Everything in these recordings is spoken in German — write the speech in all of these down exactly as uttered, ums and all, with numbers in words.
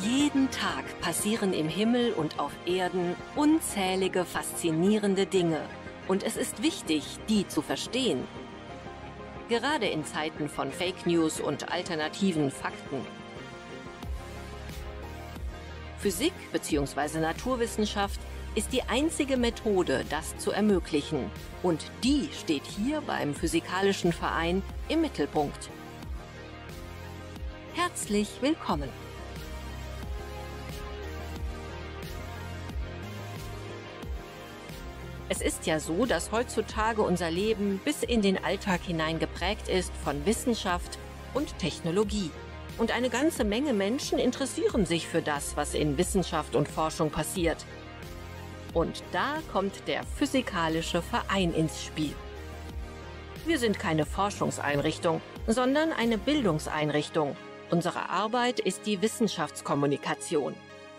Jeden Tag passieren im Himmel und auf Erden unzählige faszinierende Dinge. Und es ist wichtig, die zu verstehen. Gerade in Zeiten von Fake News und alternativen Fakten. Physik bzw. Naturwissenschaft ist die einzige Methode, das zu ermöglichen. Und die steht hier beim Physikalischen Verein im Mittelpunkt. Herzlich willkommen! Es ist ja so, dass heutzutage unser Leben bis in den Alltag hinein geprägt ist von Wissenschaft und Technologie. Und eine ganze Menge Menschen interessieren sich für das, was in Wissenschaft und Forschung passiert. Und da kommt der Physikalische Verein ins Spiel. Wir sind keine Forschungseinrichtung, sondern eine Bildungseinrichtung. Unsere Arbeit ist die Wissenschaftskommunikation.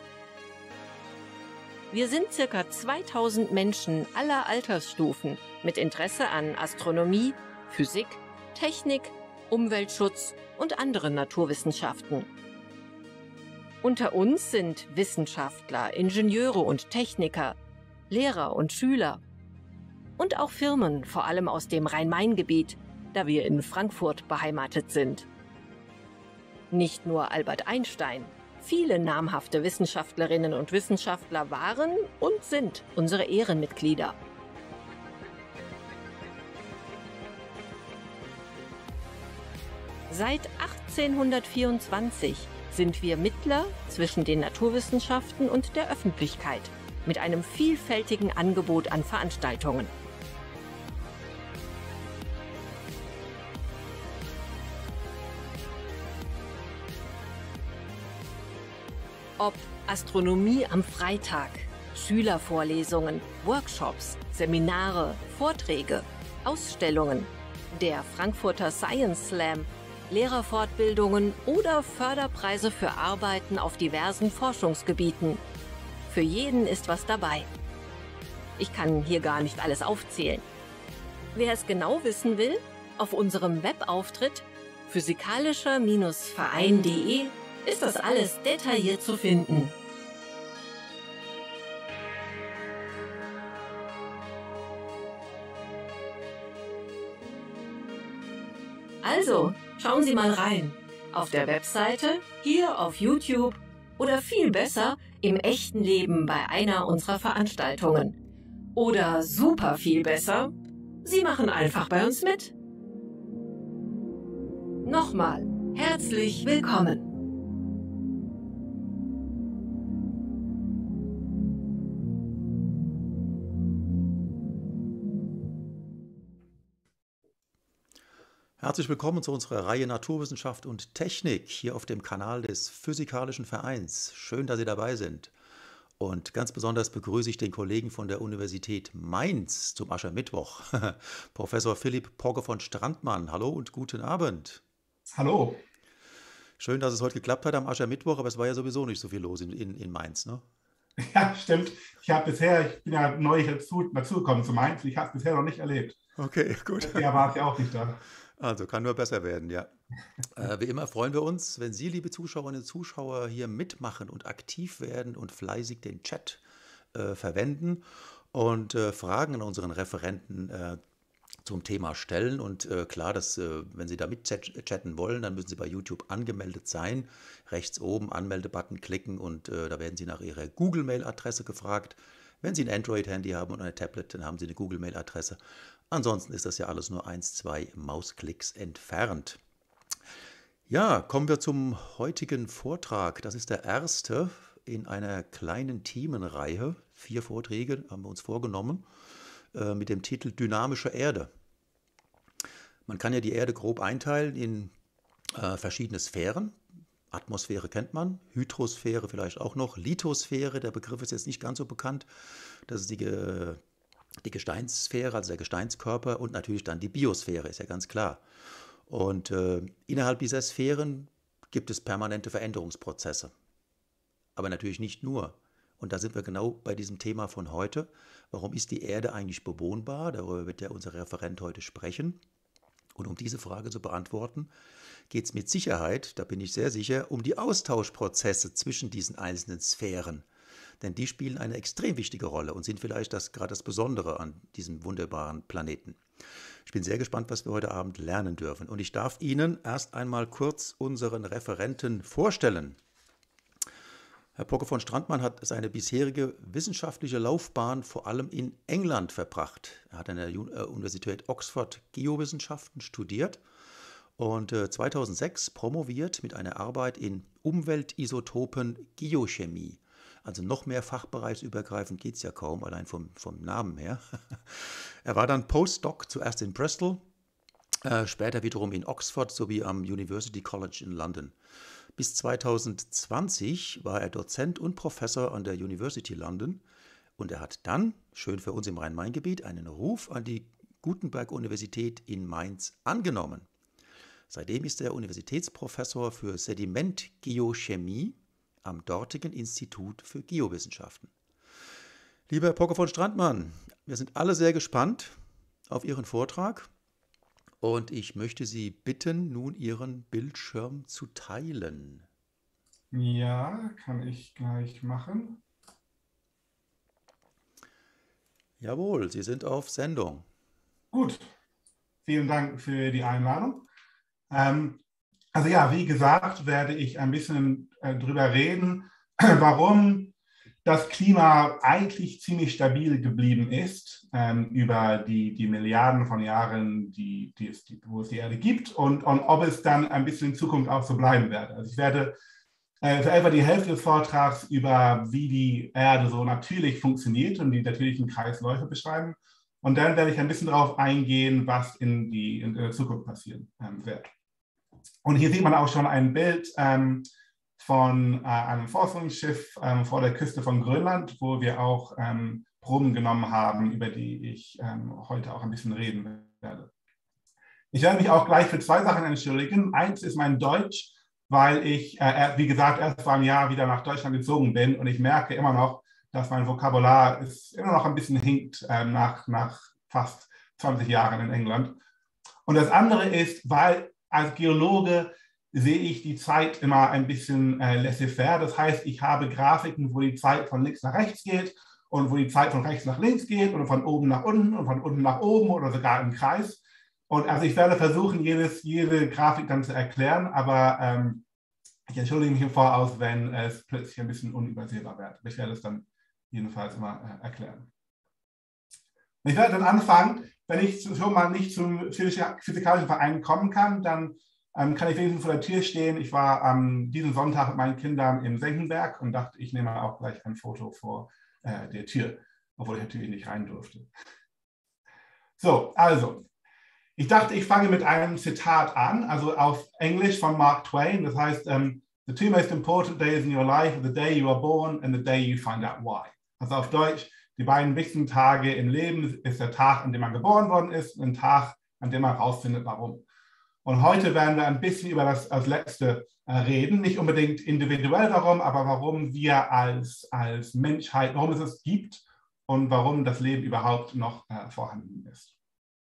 Wir sind circa zweitausend Menschen aller Altersstufen mit Interesse an Astronomie, Physik, Technik, Umweltschutz und anderen Naturwissenschaften. Unter uns sind Wissenschaftler, Ingenieure und Techniker, Lehrer und Schüler und auch Firmen, vor allem aus dem Rhein-Main-Gebiet, da wir in Frankfurt beheimatet sind. Nicht nur Albert Einstein. Viele namhafte Wissenschaftlerinnen und Wissenschaftler waren und sind unsere Ehrenmitglieder. Seit achtzehnhundertvierundzwanzig sind wir Mittler zwischen den Naturwissenschaften und der Öffentlichkeit mit einem vielfältigen Angebot an Veranstaltungen. Ob Astronomie am Freitag, Schülervorlesungen, Workshops, Seminare, Vorträge, Ausstellungen, der Frankfurter Science Slam, Lehrerfortbildungen oder Förderpreise für Arbeiten auf diversen Forschungsgebieten. Für jeden ist was dabei. Ich kann hier gar nicht alles aufzählen. Wer es genau wissen will, auf unserem Webauftritt physikalischer Verein punkt de ist das alles detailliert zu finden. Also, schauen Sie mal rein. Auf der Webseite, hier auf YouTube oder viel besser im echten Leben bei einer unserer Veranstaltungen. Oder super viel besser, Sie machen einfach bei uns mit. Nochmal, herzlich willkommen. Herzlich willkommen zu unserer Reihe Naturwissenschaft und Technik hier auf dem Kanal des Physikalischen Vereins. Schön, dass Sie dabei sind. Und ganz besonders begrüße ich den Kollegen von der Universität Mainz zum Aschermittwoch, Professor Philipp Pogge von Strandmann. Hallo und guten Abend. Hallo. Schön, dass es heute geklappt hat am Aschermittwoch, aber es war ja sowieso nicht so viel los in, in, in Mainz, ne? Ja, stimmt. Ich habe bisher, ich bin ja neu dazu, dazugekommen zu Mainz, ich habe es bisher noch nicht erlebt. Okay, gut. Ja, war es ja auch nicht da. Also kann nur besser werden, ja. Äh, wie immer freuen wir uns, wenn Sie, liebe Zuschauerinnen und Zuschauer, hier mitmachen und aktiv werden und fleißig den Chat äh, verwenden und äh, Fragen an unseren Referenten äh, zum Thema stellen. Und äh, klar, dass, äh, wenn Sie da mit chatten wollen, dann müssen Sie bei YouTube angemeldet sein. Rechts oben Anmeldebutton klicken und äh, da werden Sie nach Ihrer Google-Mail-Adresse gefragt. Wenn Sie ein Android-Handy haben und ein Tablet, dann haben Sie eine Google-Mail-Adresse. Ansonsten ist das ja alles nur eins, zwei Mausklicks entfernt. Ja, kommen wir zum heutigen Vortrag. Das ist der erste in einer kleinen Themenreihe. Vier Vorträge haben wir uns vorgenommen äh, mit dem Titel Dynamische Erde. Man kann ja die Erde grob einteilen in äh, verschiedene Sphären. Atmosphäre kennt man, Hydrosphäre vielleicht auch noch, Lithosphäre, der Begriff ist jetzt nicht ganz so bekannt. Das ist die, äh, die Gesteinssphäre, also der Gesteinskörper und natürlich dann die Biosphäre, ist ja ganz klar. Und äh, innerhalb dieser Sphären gibt es permanente Veränderungsprozesse. Aber natürlich nicht nur. Und da sind wir genau bei diesem Thema von heute. Warum ist die Erde eigentlich bewohnbar? Darüber wird ja unser Referent heute sprechen. Und um diese Frage zu beantworten, geht es mit Sicherheit, da bin ich sehr sicher, um die Austauschprozesse zwischen diesen einzelnen Sphären. Denn die spielen eine extrem wichtige Rolle und sind vielleicht das, gerade das Besondere an diesem wunderbaren Planeten. Ich bin sehr gespannt, was wir heute Abend lernen dürfen. Und ich darf Ihnen erst einmal kurz unseren Referenten vorstellen. Herr Pocke von Strandmann hat seine bisherige wissenschaftliche Laufbahn vor allem in England verbracht. Er hat an der Universität Oxford Geowissenschaften studiert und zweitausendsechs promoviert mit einer Arbeit in Umweltisotopen Geochemie. Also noch mehr fachbereichsübergreifend geht es ja kaum, allein vom, vom Namen her. Er war dann Postdoc, zuerst in Bristol, äh, später wiederum in Oxford sowie am University College in London. Bis zweitausendzwanzig war er Dozent und Professor an der University London und er hat dann, schön für uns im Rhein-Main-Gebiet, einen Ruf an die Gutenberg-Universität in Mainz angenommen. Seitdem ist er Universitätsprofessor für Sedimentgeochemie am dortigen Institut für Geowissenschaften. Lieber Herr Pocke von Strandmann, wir sind alle sehr gespannt auf Ihren Vortrag und ich möchte Sie bitten, nun Ihren Bildschirm zu teilen. Ja, kann ich gleich machen. Jawohl, Sie sind auf Sendung. Gut, vielen Dank für die Einladung. Ähm, also ja, wie gesagt, werde ich ein bisschen äh, drüber reden, warum das Klima eigentlich ziemlich stabil geblieben ist ähm, über die, die Milliarden von Jahren, die, die es, die, wo es die Erde gibt und, und ob es dann ein bisschen in Zukunft auch so bleiben wird. Also ich werde äh, für etwa die Hälfte des Vortrags über, wie die Erde so natürlich funktioniert und die natürlichen Kreisläufe beschreiben. Und dann werde ich ein bisschen darauf eingehen, was in, die, in der Zukunft passieren ähm, wird. Und hier sieht man auch schon ein Bild ähm, von äh, einem Forschungsschiff ähm, vor der Küste von Grönland, wo wir auch ähm, Proben genommen haben, über die ich ähm, heute auch ein bisschen reden werde. Ich werde mich auch gleich für zwei Sachen entschuldigen. Eins ist mein Deutsch, weil ich, äh, wie gesagt, erst vor einem Jahr wieder nach Deutschland gezogen bin und ich merke immer noch, dass mein Vokabular ist immer noch ein bisschen hinkt äh, nach, nach fast zwanzig Jahren in England. Und das andere ist, weil als Geologe sehe ich die Zeit immer ein bisschen äh, laissez-faire. Das heißt, ich habe Grafiken, wo die Zeit von links nach rechts geht und wo die Zeit von rechts nach links geht oder von oben nach unten und von unten nach oben oder sogar im Kreis. Und also ich werde versuchen, jedes, jede Grafik dann zu erklären, aber ähm, ich entschuldige mich im Voraus, wenn es plötzlich ein bisschen unübersehbar wird. Ich werde es dann jedenfalls immer äh, erklären. Ich werde dann anfangen, wenn ich schon mal nicht zum Physikalischen Verein kommen kann, dann ähm, kann ich wenigstens vor der Tür stehen. Ich war ähm, diesen Sonntag mit meinen Kindern in Senckenberg und dachte, ich nehme auch gleich ein Foto vor äh, der Tür, obwohl ich natürlich nicht rein durfte. So, also, ich dachte, ich fange mit einem Zitat an, also auf Englisch von Mark Twain. Das heißt, um, the two most important days in your life are the day you are born and the day you find out why. Also auf Deutsch, die beiden wichtigsten Tage im Leben ist der Tag, an dem man geboren worden ist und ein Tag, an dem man herausfindet, warum. Und heute werden wir ein bisschen über das als Letzte äh, reden, nicht unbedingt individuell darum, aber warum wir als, als Menschheit, warum es es gibt und warum das Leben überhaupt noch äh, vorhanden ist.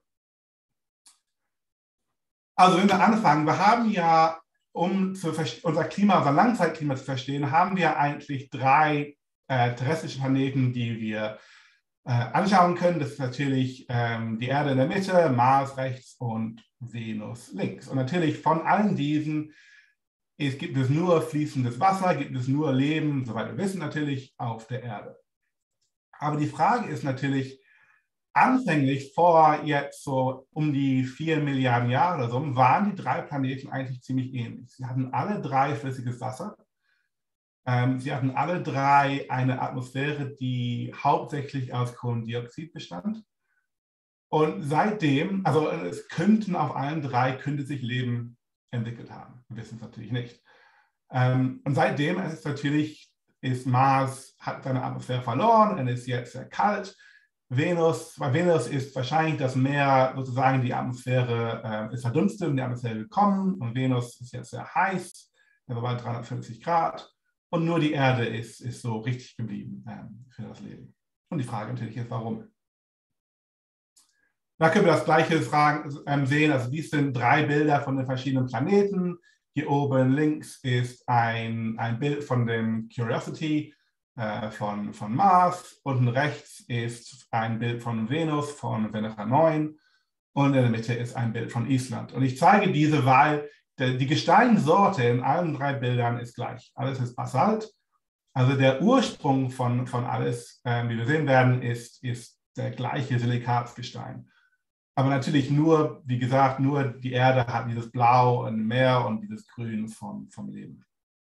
Also wenn wir anfangen, wir haben ja, um zu, unser Klima, unser Langzeitklima zu verstehen, haben wir eigentlich drei äh, terrestrische Planeten, die wir äh, anschauen können. Das ist natürlich ähm, die Erde in der Mitte, Mars rechts und Venus links. Und natürlich von allen diesen es gibt es nur fließendes Wasser, gibt es nur Leben, soweit wir wissen, natürlich auf der Erde. Aber die Frage ist natürlich, anfänglich vor jetzt so um die vier Milliarden Jahre oder so, waren die drei Planeten eigentlich ziemlich ähnlich. Sie hatten alle drei flüssiges Wasser. Ähm, sie hatten alle drei eine Atmosphäre, die hauptsächlich aus Kohlendioxid bestand. Und seitdem, also es könnten auf allen drei, könnte sich Leben entwickelt haben. Wir wissen es natürlich nicht. Ähm, und seitdem ist natürlich, ist Mars, hat seine Atmosphäre verloren und ist jetzt sehr kalt. Venus, bei Venus ist wahrscheinlich das Meer sozusagen, die Atmosphäre äh, ist verdunstet und die Atmosphäre gekommen und Venus ist jetzt sehr heiß, also bald dreihundertfünfzig Grad und nur die Erde ist, ist so richtig geblieben ähm, für das Leben. Und die Frage natürlich ist, warum? Da können wir das Gleiche fragen, ähm, sehen. Also dies sind drei Bilder von den verschiedenen Planeten. Hier oben links ist ein, ein Bild von dem Curiosity äh, von, von Mars. Unten rechts ist ein Bild von Venus, von Venera neun. Und in der Mitte ist ein Bild von Island. Und ich zeige diese, weil die Gesteinssorte in allen drei Bildern ist gleich. Alles ist Basalt. Also der Ursprung von, von alles, äh, wie wir sehen werden, ist, ist der gleiche Silikatsgestein. Aber natürlich nur, wie gesagt, nur die Erde hat dieses Blau und Meer und dieses Grün vom, vom Leben.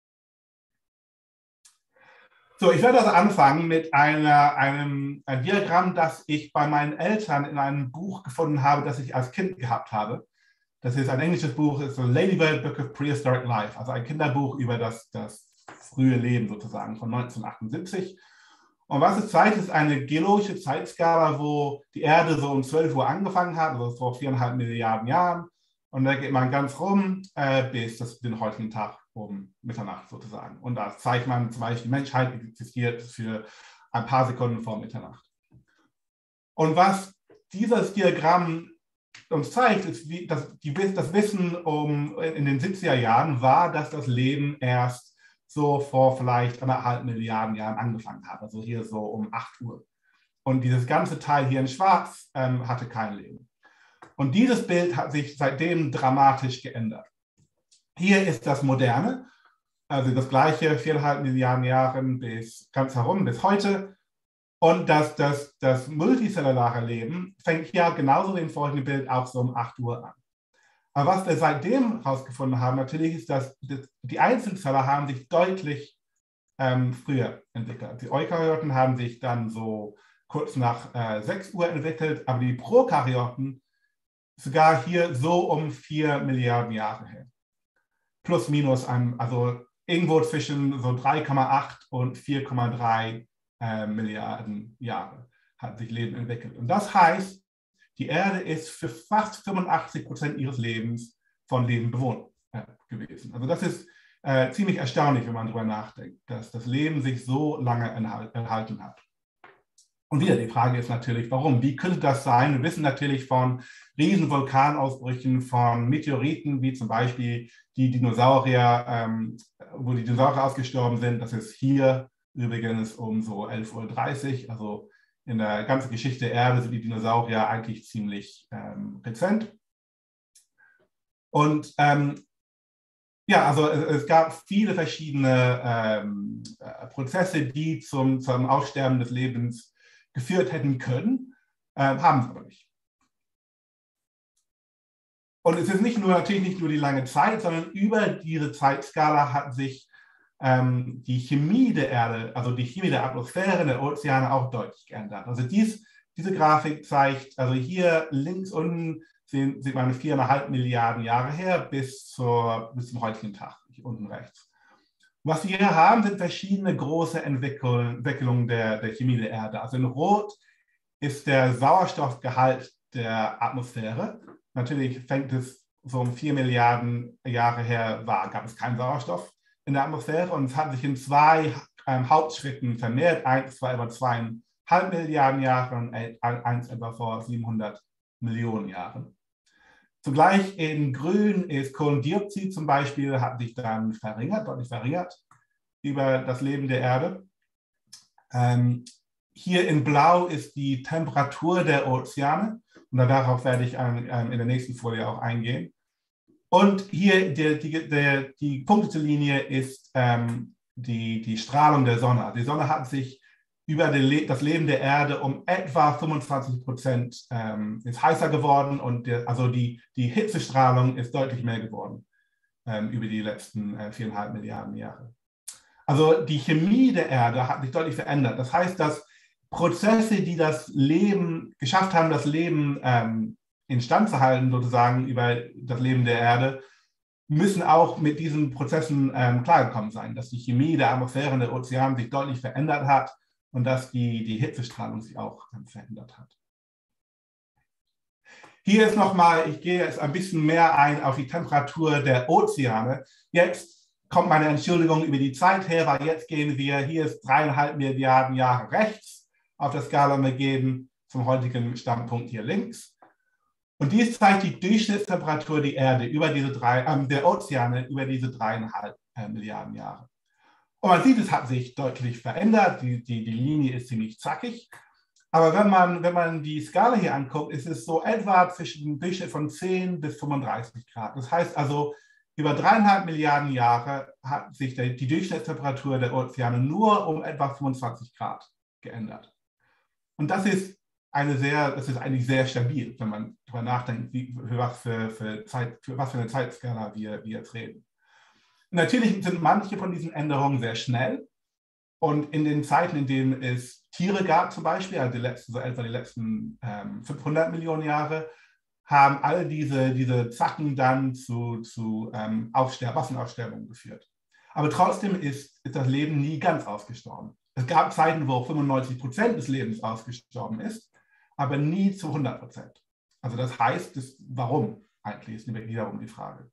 So, ich werde also anfangen mit einer, einem ein Diagramm, das ich bei meinen Eltern in einem Buch gefunden habe, das ich als Kind gehabt habe. Das ist ein englisches Buch, ist so Ladybird Book of Prehistoric Life, also ein Kinderbuch über das, das frühe Leben sozusagen von neunzehnhundertachtundsiebzig. Und was es zeigt, ist eine geologische Zeitskala, wo die Erde so um zwölf Uhr angefangen hat, also vor viereinhalb Milliarden Jahren. Und da geht man ganz rum äh, bis das, den heutigen Tag um Mitternacht sozusagen. Und da zeigt man zum Beispiel, die Menschheit existiert für ein paar Sekunden vor Mitternacht. Und was dieses Diagramm uns zeigt, ist, wie das, die, das Wissen um, in den siebziger Jahren war, dass das Leben erst so vor vielleicht anderthalb Milliarden Jahren angefangen hat, also hier so um acht Uhr. Und dieses ganze Teil hier in Schwarz ähm, hatte kein Leben. Und dieses Bild hat sich seitdem dramatisch geändert. Hier ist das Moderne, also das gleiche viereinhalb Milliarden Jahre bis ganz herum, bis heute. Und das, das, das multizellulare Leben fängt hier genauso wie im vorigen Bild auch so um acht Uhr an. Aber was wir seitdem herausgefunden haben, natürlich ist, dass die Einzelzeller haben sich deutlich ähm, früher entwickelt. Die Eukaryoten haben sich dann so kurz nach äh, sechs Uhr entwickelt, aber die Prokaryoten sogar hier so um vier Milliarden Jahre her. Plus minus, ein, also irgendwo zwischen so drei Komma acht und vier Komma drei äh, Milliarden Jahre hat sich Leben entwickelt. Und das heißt, die Erde ist für fast fünfundachtzig Prozent ihres Lebens von Leben bewohnt äh, gewesen. Also das ist äh, ziemlich erstaunlich, wenn man darüber nachdenkt, dass das Leben sich so lange erhalten hat. Und wieder die Frage ist natürlich, warum? Wie könnte das sein? Wir wissen natürlich von riesen Vulkanausbrüchen, von Meteoriten, wie zum Beispiel die Dinosaurier, ähm, wo die Dinosaurier ausgestorben sind. Das ist hier übrigens um so elf Uhr dreißig, also in der ganzen Geschichte der Erde sind die Dinosaurier eigentlich ziemlich ähm, rezent. Und ähm, ja, also es, es gab viele verschiedene ähm, Prozesse, die zum, zum Aussterben des Lebens geführt hätten können, äh, haben sie aber nicht. Und es ist nicht nur, natürlich nicht nur die lange Zeit, sondern über diese Zeitskala hat sich ähm, die Chemie der Erde, also die Chemie der Atmosphäre, der Ozeane auch deutlich geändert. Also dies, diese Grafik zeigt, also hier links unten sehen, sieht man viereinhalb Milliarden Jahre her bis, zur, bis zum heutigen Tag, hier unten rechts. Was wir hier haben, sind verschiedene große Entwicklungen, Entwicklungen der, der Chemie der Erde. Also in Rot ist der Sauerstoffgehalt der Atmosphäre. Natürlich fängt es so um vier Milliarden Jahre her, war, gab es keinen Sauerstoff in der Atmosphäre und es hat sich in zwei ähm, Hauptschritten vermehrt. Eins war über zweieinhalb Milliarden Jahre und eins etwa vor siebenhundert Millionen Jahren. Zugleich in Grün ist Kohlendioxid zum Beispiel, hat sich dann verringert, deutlich verringert über das Leben der Erde. Ähm, hier in Blau ist die Temperatur der Ozeane und darauf werde ich ähm, in der nächsten Folie auch eingehen. Und hier die, die, die, die punktete Linie ist ähm, die, die Strahlung der Sonne. Die Sonne hat sich über die, das Leben der Erde um etwa fünfundzwanzig Prozent ähm, ist heißer geworden und der, also die, die Hitzestrahlung ist deutlich mehr geworden ähm, über die letzten äh, viereinhalb Milliarden Jahre. Also die Chemie der Erde hat sich deutlich verändert. Das heißt, dass Prozesse, die das Leben geschafft haben, das Leben ähm, instand zu halten, sozusagen über das Leben der Erde, müssen auch mit diesen Prozessen ähm, klargekommen sein, dass die Chemie der Atmosphäre und der Ozeane sich deutlich verändert hat und dass die, die Hitzestrahlung sich auch ähm, verändert hat. Hier ist nochmal, ich gehe jetzt ein bisschen mehr ein auf die Temperatur der Ozeane. Jetzt kommt meine Entschuldigung über die Zeit her, weil jetzt gehen wir, hier ist dreieinhalb Milliarden Jahre rechts auf der Skala und wir gehen zum heutigen Standpunkt hier links. Und dies zeigt die Durchschnittstemperatur der Erde über diese drei, äh, der Ozeane über diese dreieinhalb äh, Milliarden Jahre. Und man sieht, es hat sich deutlich verändert. Die, die, die Linie ist ziemlich zackig. Aber wenn man, wenn man die Skala hier anguckt, ist es so etwa zwischen dem Durchschnitt von zehn bis fünfunddreißig Grad. Das heißt also, über dreieinhalb Milliarden Jahre hat sich der, die Durchschnittstemperatur der Ozeane nur um etwa fünfundzwanzig Grad geändert. Und das ist eine sehr, das ist eigentlich sehr stabil, wenn man darüber nachdenkt, wie, für, was für, für, Zeit, für was für eine Zeitskala wir, wir jetzt reden. Natürlich sind manche von diesen Änderungen sehr schnell. Und in den Zeiten, in denen es Tiere gab zum Beispiel, also die letzten, so etwa die letzten ähm, fünfhundert Millionen Jahre, haben all diese, diese Zacken dann zu, zu ähm, Massenaussterbungen geführt. Aber trotzdem ist, ist das Leben nie ganz ausgestorben. Es gab Zeiten, wo fünfundneunzig Prozent des Lebens ausgestorben ist, aber nie zu hundert Prozent. Also das heißt, das, warum eigentlich, ist wiederum die Frage.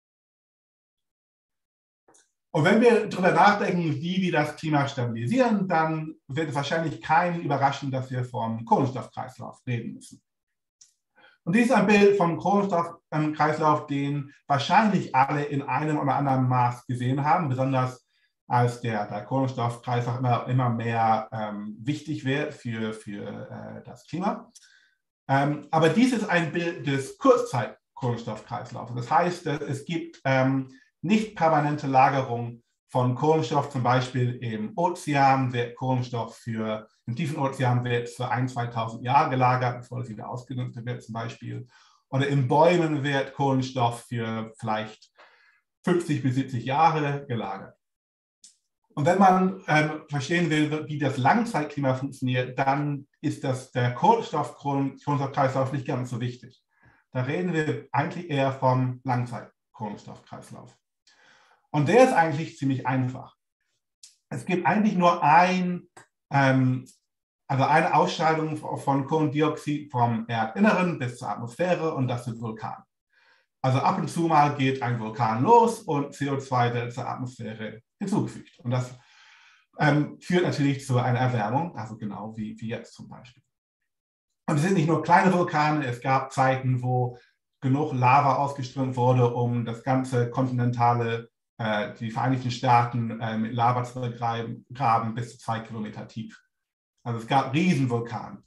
Und wenn wir darüber nachdenken, wie wir das Klima stabilisieren, dann wird es wahrscheinlich keinen überraschen, dass wir vom Kohlenstoffkreislauf reden müssen. Und dies ist ein Bild vom Kohlenstoffkreislauf, den wahrscheinlich alle in einem oder anderen Maß gesehen haben, besonders als der, der Kohlenstoffkreislauf immer, immer mehr ähm, wichtig wird für, für äh, das Klima. Ähm, aber dies ist ein Bild des Kurzzeit-Kohlenstoffkreislaufs. Das heißt, es gibt ähm, nicht permanente Lagerung von Kohlenstoff, zum Beispiel im Ozean wird Kohlenstoff für, im tiefen Ozean wird für ein, zweitausend Jahre gelagert, bevor es wieder ausgenutzt wird zum Beispiel. Oder in Bäumen wird Kohlenstoff für vielleicht fünfzig bis siebzig Jahre gelagert. Und wenn man ähm, verstehen will, wie das Langzeitklima funktioniert, dann ist das, der Kohlenstoff-Kohlenstoffkreislauf nicht ganz so wichtig. Da reden wir eigentlich eher vom Langzeit-Kohlenstoffkreislauf. Und der ist eigentlich ziemlich einfach. Es gibt eigentlich nur ein, ähm, also eine Ausscheidung von Kohlendioxid vom Erdinneren bis zur Atmosphäre und das sind Vulkane. Also ab und zu mal geht ein Vulkan los und C O zwei wird zur Atmosphäre hinzugefügt. Und das ähm, führt natürlich zu einer Erwärmung, also genau wie, wie jetzt zum Beispiel. Und es sind nicht nur kleine Vulkane, es gab Zeiten, wo genug Lava ausgeströmt wurde, um das ganze kontinentale die Vereinigten Staaten äh, mit Lava zu begraben, bis zu zwei Kilometer tief. Also es gab Riesenvulkan-Eruptionen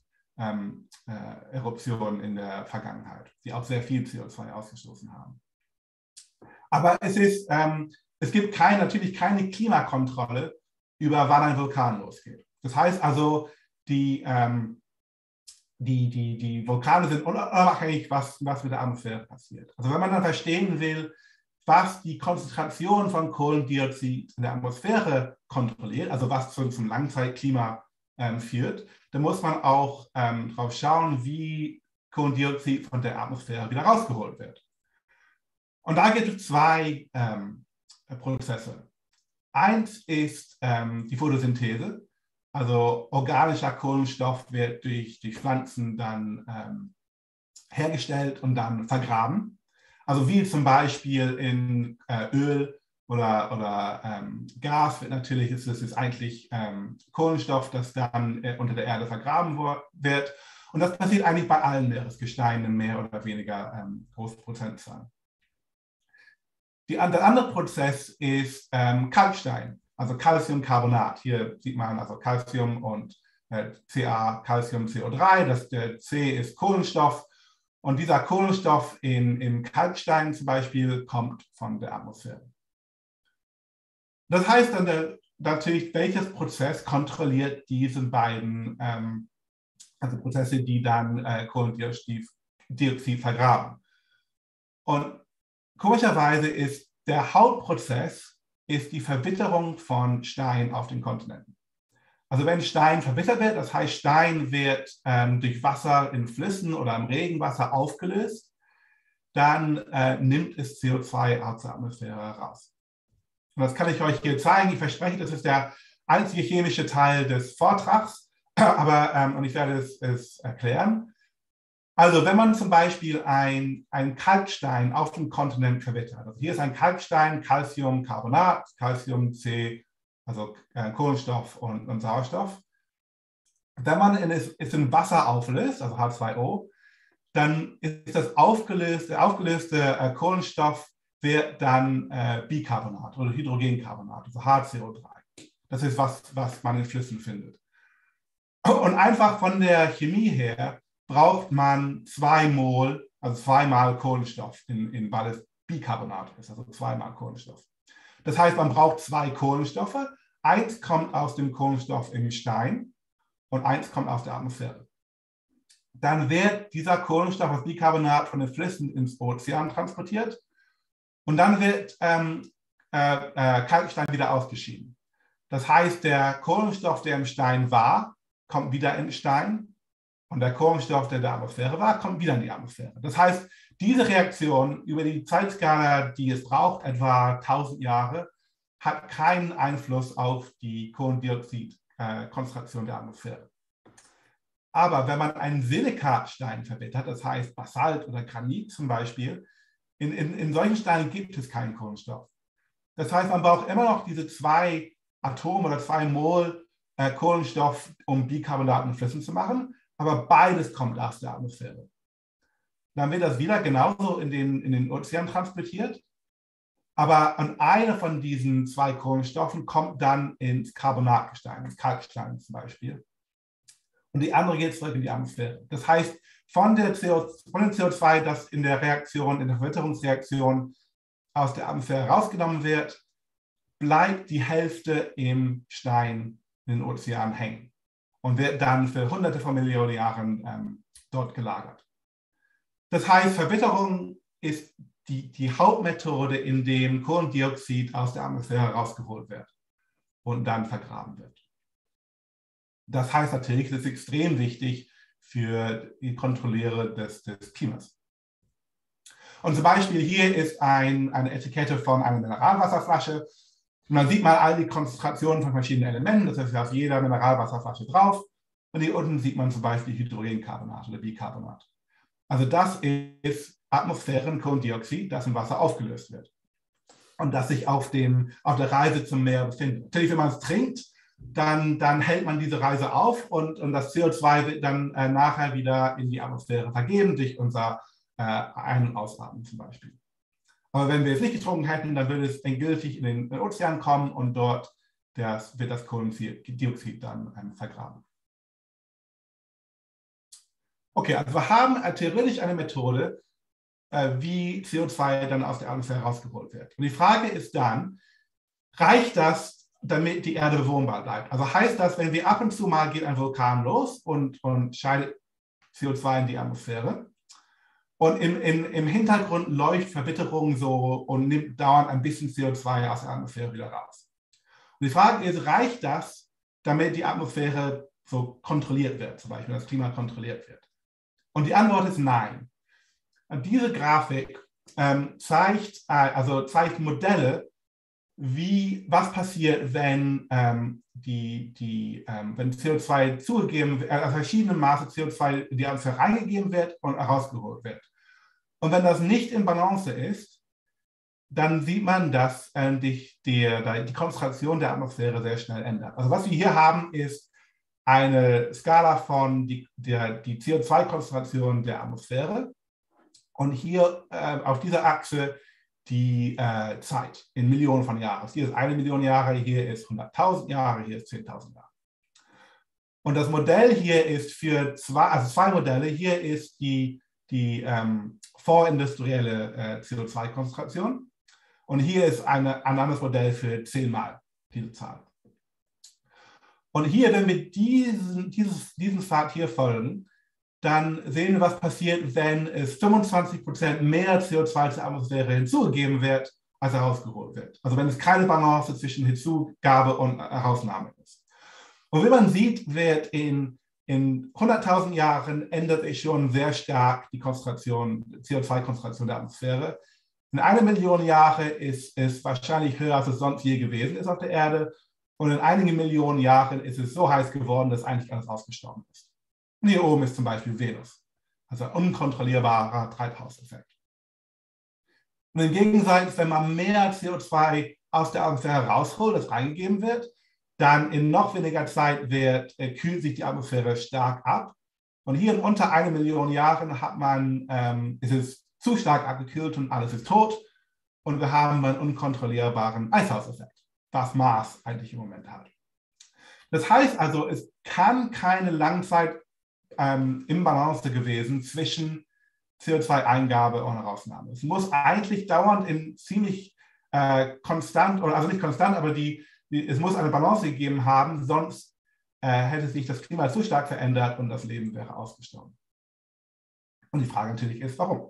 ähm, äh, in der Vergangenheit, die auch sehr viel C O zwei ausgestoßen haben. Aber es, ist, ähm, es gibt kein, natürlich keine Klimakontrolle über wann ein Vulkan losgeht. Das heißt also, die, ähm, die, die, die Vulkane sind unabhängig, was, was mit der Atmosphäre passiert. Also wenn man dann verstehen will, was die Konzentration von Kohlendioxid in der Atmosphäre kontrolliert, also was zum, zum Langzeitklima ähm, führt, dann muss man auch ähm, darauf schauen, wie Kohlendioxid von der Atmosphäre wieder rausgeholt wird. Und da gibt es zwei ähm, Prozesse. Eins ist ähm, die Photosynthese, also organischer Kohlenstoff wird durch, durch Pflanzen dann ähm, hergestellt und dann vergraben. Also wie zum Beispiel in äh, Öl oder, oder ähm, Gas wird natürlich, ist es ist eigentlich ähm, Kohlenstoff, das dann äh, unter der Erde vergraben wird. Und das passiert eigentlich bei allen Meeresgesteinen in mehr oder weniger ähm, großen Prozentzahlen. Die, der andere Prozess ist ähm, Kalkstein, also Calciumcarbonat. Hier sieht man also Calcium und äh, Ca, Calcium C O drei, das, der C ist Kohlenstoff. Und dieser Kohlenstoff in, in Kalkstein zum Beispiel kommt von der Atmosphäre. Das heißt dann der, natürlich, welches Prozess kontrolliert diese beiden ähm, also Prozesse, die dann äh, Kohlendioxid Dioxid vergraben. Und komischerweise ist der Hauptprozess ist die Verwitterung von Stein auf den Kontinenten. Also wenn Stein verwittert wird, das heißt Stein wird ähm, durch Wasser in Flüssen oder im Regenwasser aufgelöst, dann äh, nimmt es C O zwei aus der Atmosphäre raus. Und das kann ich euch hier zeigen. Ich verspreche, das ist der einzige chemische Teil des Vortrags, aber ähm, und ich werde es, es erklären. Also wenn man zum Beispiel ein, ein Kalkstein auf dem Kontinent verwittert, also hier ist ein Kalkstein, Calciumcarbonat, Calcium C, also äh, Kohlenstoff und, und Sauerstoff. Wenn man es in Wasser auflöst, also H zwei O, dann ist das aufgelöste, aufgelöste äh, Kohlenstoff wird dann äh, Bicarbonat oder Hydrogencarbonat, also H C O drei. Das ist was, was man in Flüssen findet. Und einfach von der Chemie her braucht man zwei Mol, also zweimal Kohlenstoff, in, in, weil es Bicarbonat ist, also zweimal Kohlenstoff. Das heißt, man braucht zwei Kohlenstoffe. Eins kommt aus dem Kohlenstoff im Stein und eins kommt aus der Atmosphäre. Dann wird dieser Kohlenstoff aus Bicarbonat von den Flüssen ins Ozean transportiert und dann wird ähm, äh, äh, Kalkstein wieder ausgeschieden. Das heißt, der Kohlenstoff, der im Stein war, kommt wieder in den Stein und der Kohlenstoff, der in der Atmosphäre war, kommt wieder in die Atmosphäre. Das heißt, diese Reaktion über die Zeitskala, die es braucht, etwa tausend Jahre, hat keinen Einfluss auf die Kohlendioxidkonzentration der Atmosphäre. Aber wenn man einen Silikastein verwittert, das heißt Basalt oder Granit zum Beispiel, in, in, in solchen Steinen gibt es keinen Kohlenstoff. Das heißt, man braucht immer noch diese zwei Atome oder zwei Mol äh, Kohlenstoff, um Bicarbonat in Flüssen zu machen, aber beides kommt aus der Atmosphäre. Dann wird das wieder genauso in den, in den Ozean transportiert, aber an einer von diesen zwei Kohlenstoffen kommt dann ins Carbonatgestein, ins Kalkstein zum Beispiel. Und die andere geht zurück in die Atmosphäre. Das heißt, von, der C O, von dem C O zwei, das in der Reaktion, in der Verwitterungsreaktion aus der Atmosphäre rausgenommen wird, bleibt die Hälfte im Stein in den Ozean hängen und wird dann für hunderte von Millionen Jahren ähm, dort gelagert. Das heißt, Verwitterung ist die, die Hauptmethode, in der Kohlendioxid aus der Atmosphäre herausgeholt wird und dann vergraben wird. Das heißt natürlich, es ist extrem wichtig für die Kontrolleure des, des Klimas. Und zum Beispiel hier ist ein, eine Etikette von einer Mineralwasserflasche. Man sieht mal all die Konzentrationen von verschiedenen Elementen, das ist auf jeder Mineralwasserflasche drauf. Und hier unten sieht man zum Beispiel Hydrogencarbonat oder Bicarbonat. Also das ist Atmosphärenkohlendioxid, das im Wasser aufgelöst wird und das sich auf, dem, auf der Reise zum Meer befindet. Natürlich, wenn man es trinkt, dann, dann hält man diese Reise auf und, und das C O zwei wird dann äh, nachher wieder in die Atmosphäre vergeben durch unser äh, Ein- und Ausatmen zum Beispiel. Aber wenn wir es nicht getrunken hätten, dann würde es endgültig in den, in den Ozean kommen und dort das, wird das Kohlendioxid dann ähm, vergraben. Okay, also wir haben äh, theoretisch eine Methode, äh, wie C O zwei dann aus der Atmosphäre herausgeholt wird. Und die Frage ist dann, reicht das, damit die Erde bewohnbar bleibt? Also heißt das, wenn wir ab und zu mal geht ein Vulkan los und, und scheidet C O zwei in die Atmosphäre und im, im, im Hintergrund läuft Verwitterung so und nimmt dauernd ein bisschen C O zwei aus der Atmosphäre wieder raus. Und die Frage ist, reicht das, damit die Atmosphäre so kontrolliert wird, zum Beispiel das Klima kontrolliert wird? Und die Antwort ist nein. Und diese Grafik ähm, zeigt, äh, also zeigt Modelle, wie, was passiert, wenn, ähm, die, die, ähm, wenn C O zwei zugegeben wird, also verschiedene Maße C O zwei in die Atmosphäre reingegeben wird und herausgeholt wird. Und wenn das nicht in Balance ist, dann sieht man, dass äh, die, die, die Konzentration der Atmosphäre sehr schnell ändert. Also was wir hier haben, ist eine Skala von die, der, die C O zwei Konzentration der Atmosphäre und hier äh, auf dieser Achse die äh, Zeit in Millionen von Jahren. Hier ist eine Million Jahre, hier ist hunderttausend Jahre, hier ist zehntausend Jahre. Und das Modell hier ist für zwei, also zwei Modelle. Hier ist die, die ähm, vorindustrielle äh, C O zwei Konzentration und hier ist eine, ein anderes Modell für zehnmal diese Zahl. Und hier, wenn wir diesen, dieses, diesen Pfad hier folgen, dann sehen wir, was passiert, wenn es fünfundzwanzig Prozent mehr C O zwei zur Atmosphäre hinzugegeben wird, als herausgeholt wird. Also wenn es keine Balance zwischen Hinzugabe und Herausnahme ist. Und wie man sieht, wird in, in hunderttausend Jahren ändert sich schon sehr stark die Konzentration, C O zwei Konzentration der Atmosphäre. In einer Million Jahre ist es wahrscheinlich höher, als es sonst je gewesen ist auf der Erde. Und in einigen Millionen Jahren ist es so heiß geworden, dass eigentlich alles ausgestorben ist. Und hier oben ist zum Beispiel Venus, also ein unkontrollierbarer Treibhauseffekt. Und im Gegensatz, wenn man mehr C O zwei aus der Atmosphäre rausholt, das reingegeben wird, dann in noch weniger Zeit wird, äh, kühlt sich die Atmosphäre stark ab Und hier in unter einer Million Jahren hat man, ähm, ist es zu stark abgekühlt und alles ist tot. Und wir haben einen unkontrollierbaren Eishauseffekt, was Mars eigentlich im Moment hat. Das heißt also, es kann keine Langzeit ähm, Imbalance gewesen zwischen C O zwei Eingabe und Herausnahme. Es muss eigentlich dauernd in ziemlich äh, konstant, oder also nicht konstant, aber die, die, es muss eine Balance gegeben haben, sonst äh, hätte sich das Klima zu stark verändert und das Leben wäre ausgestorben. Und die Frage natürlich ist, warum?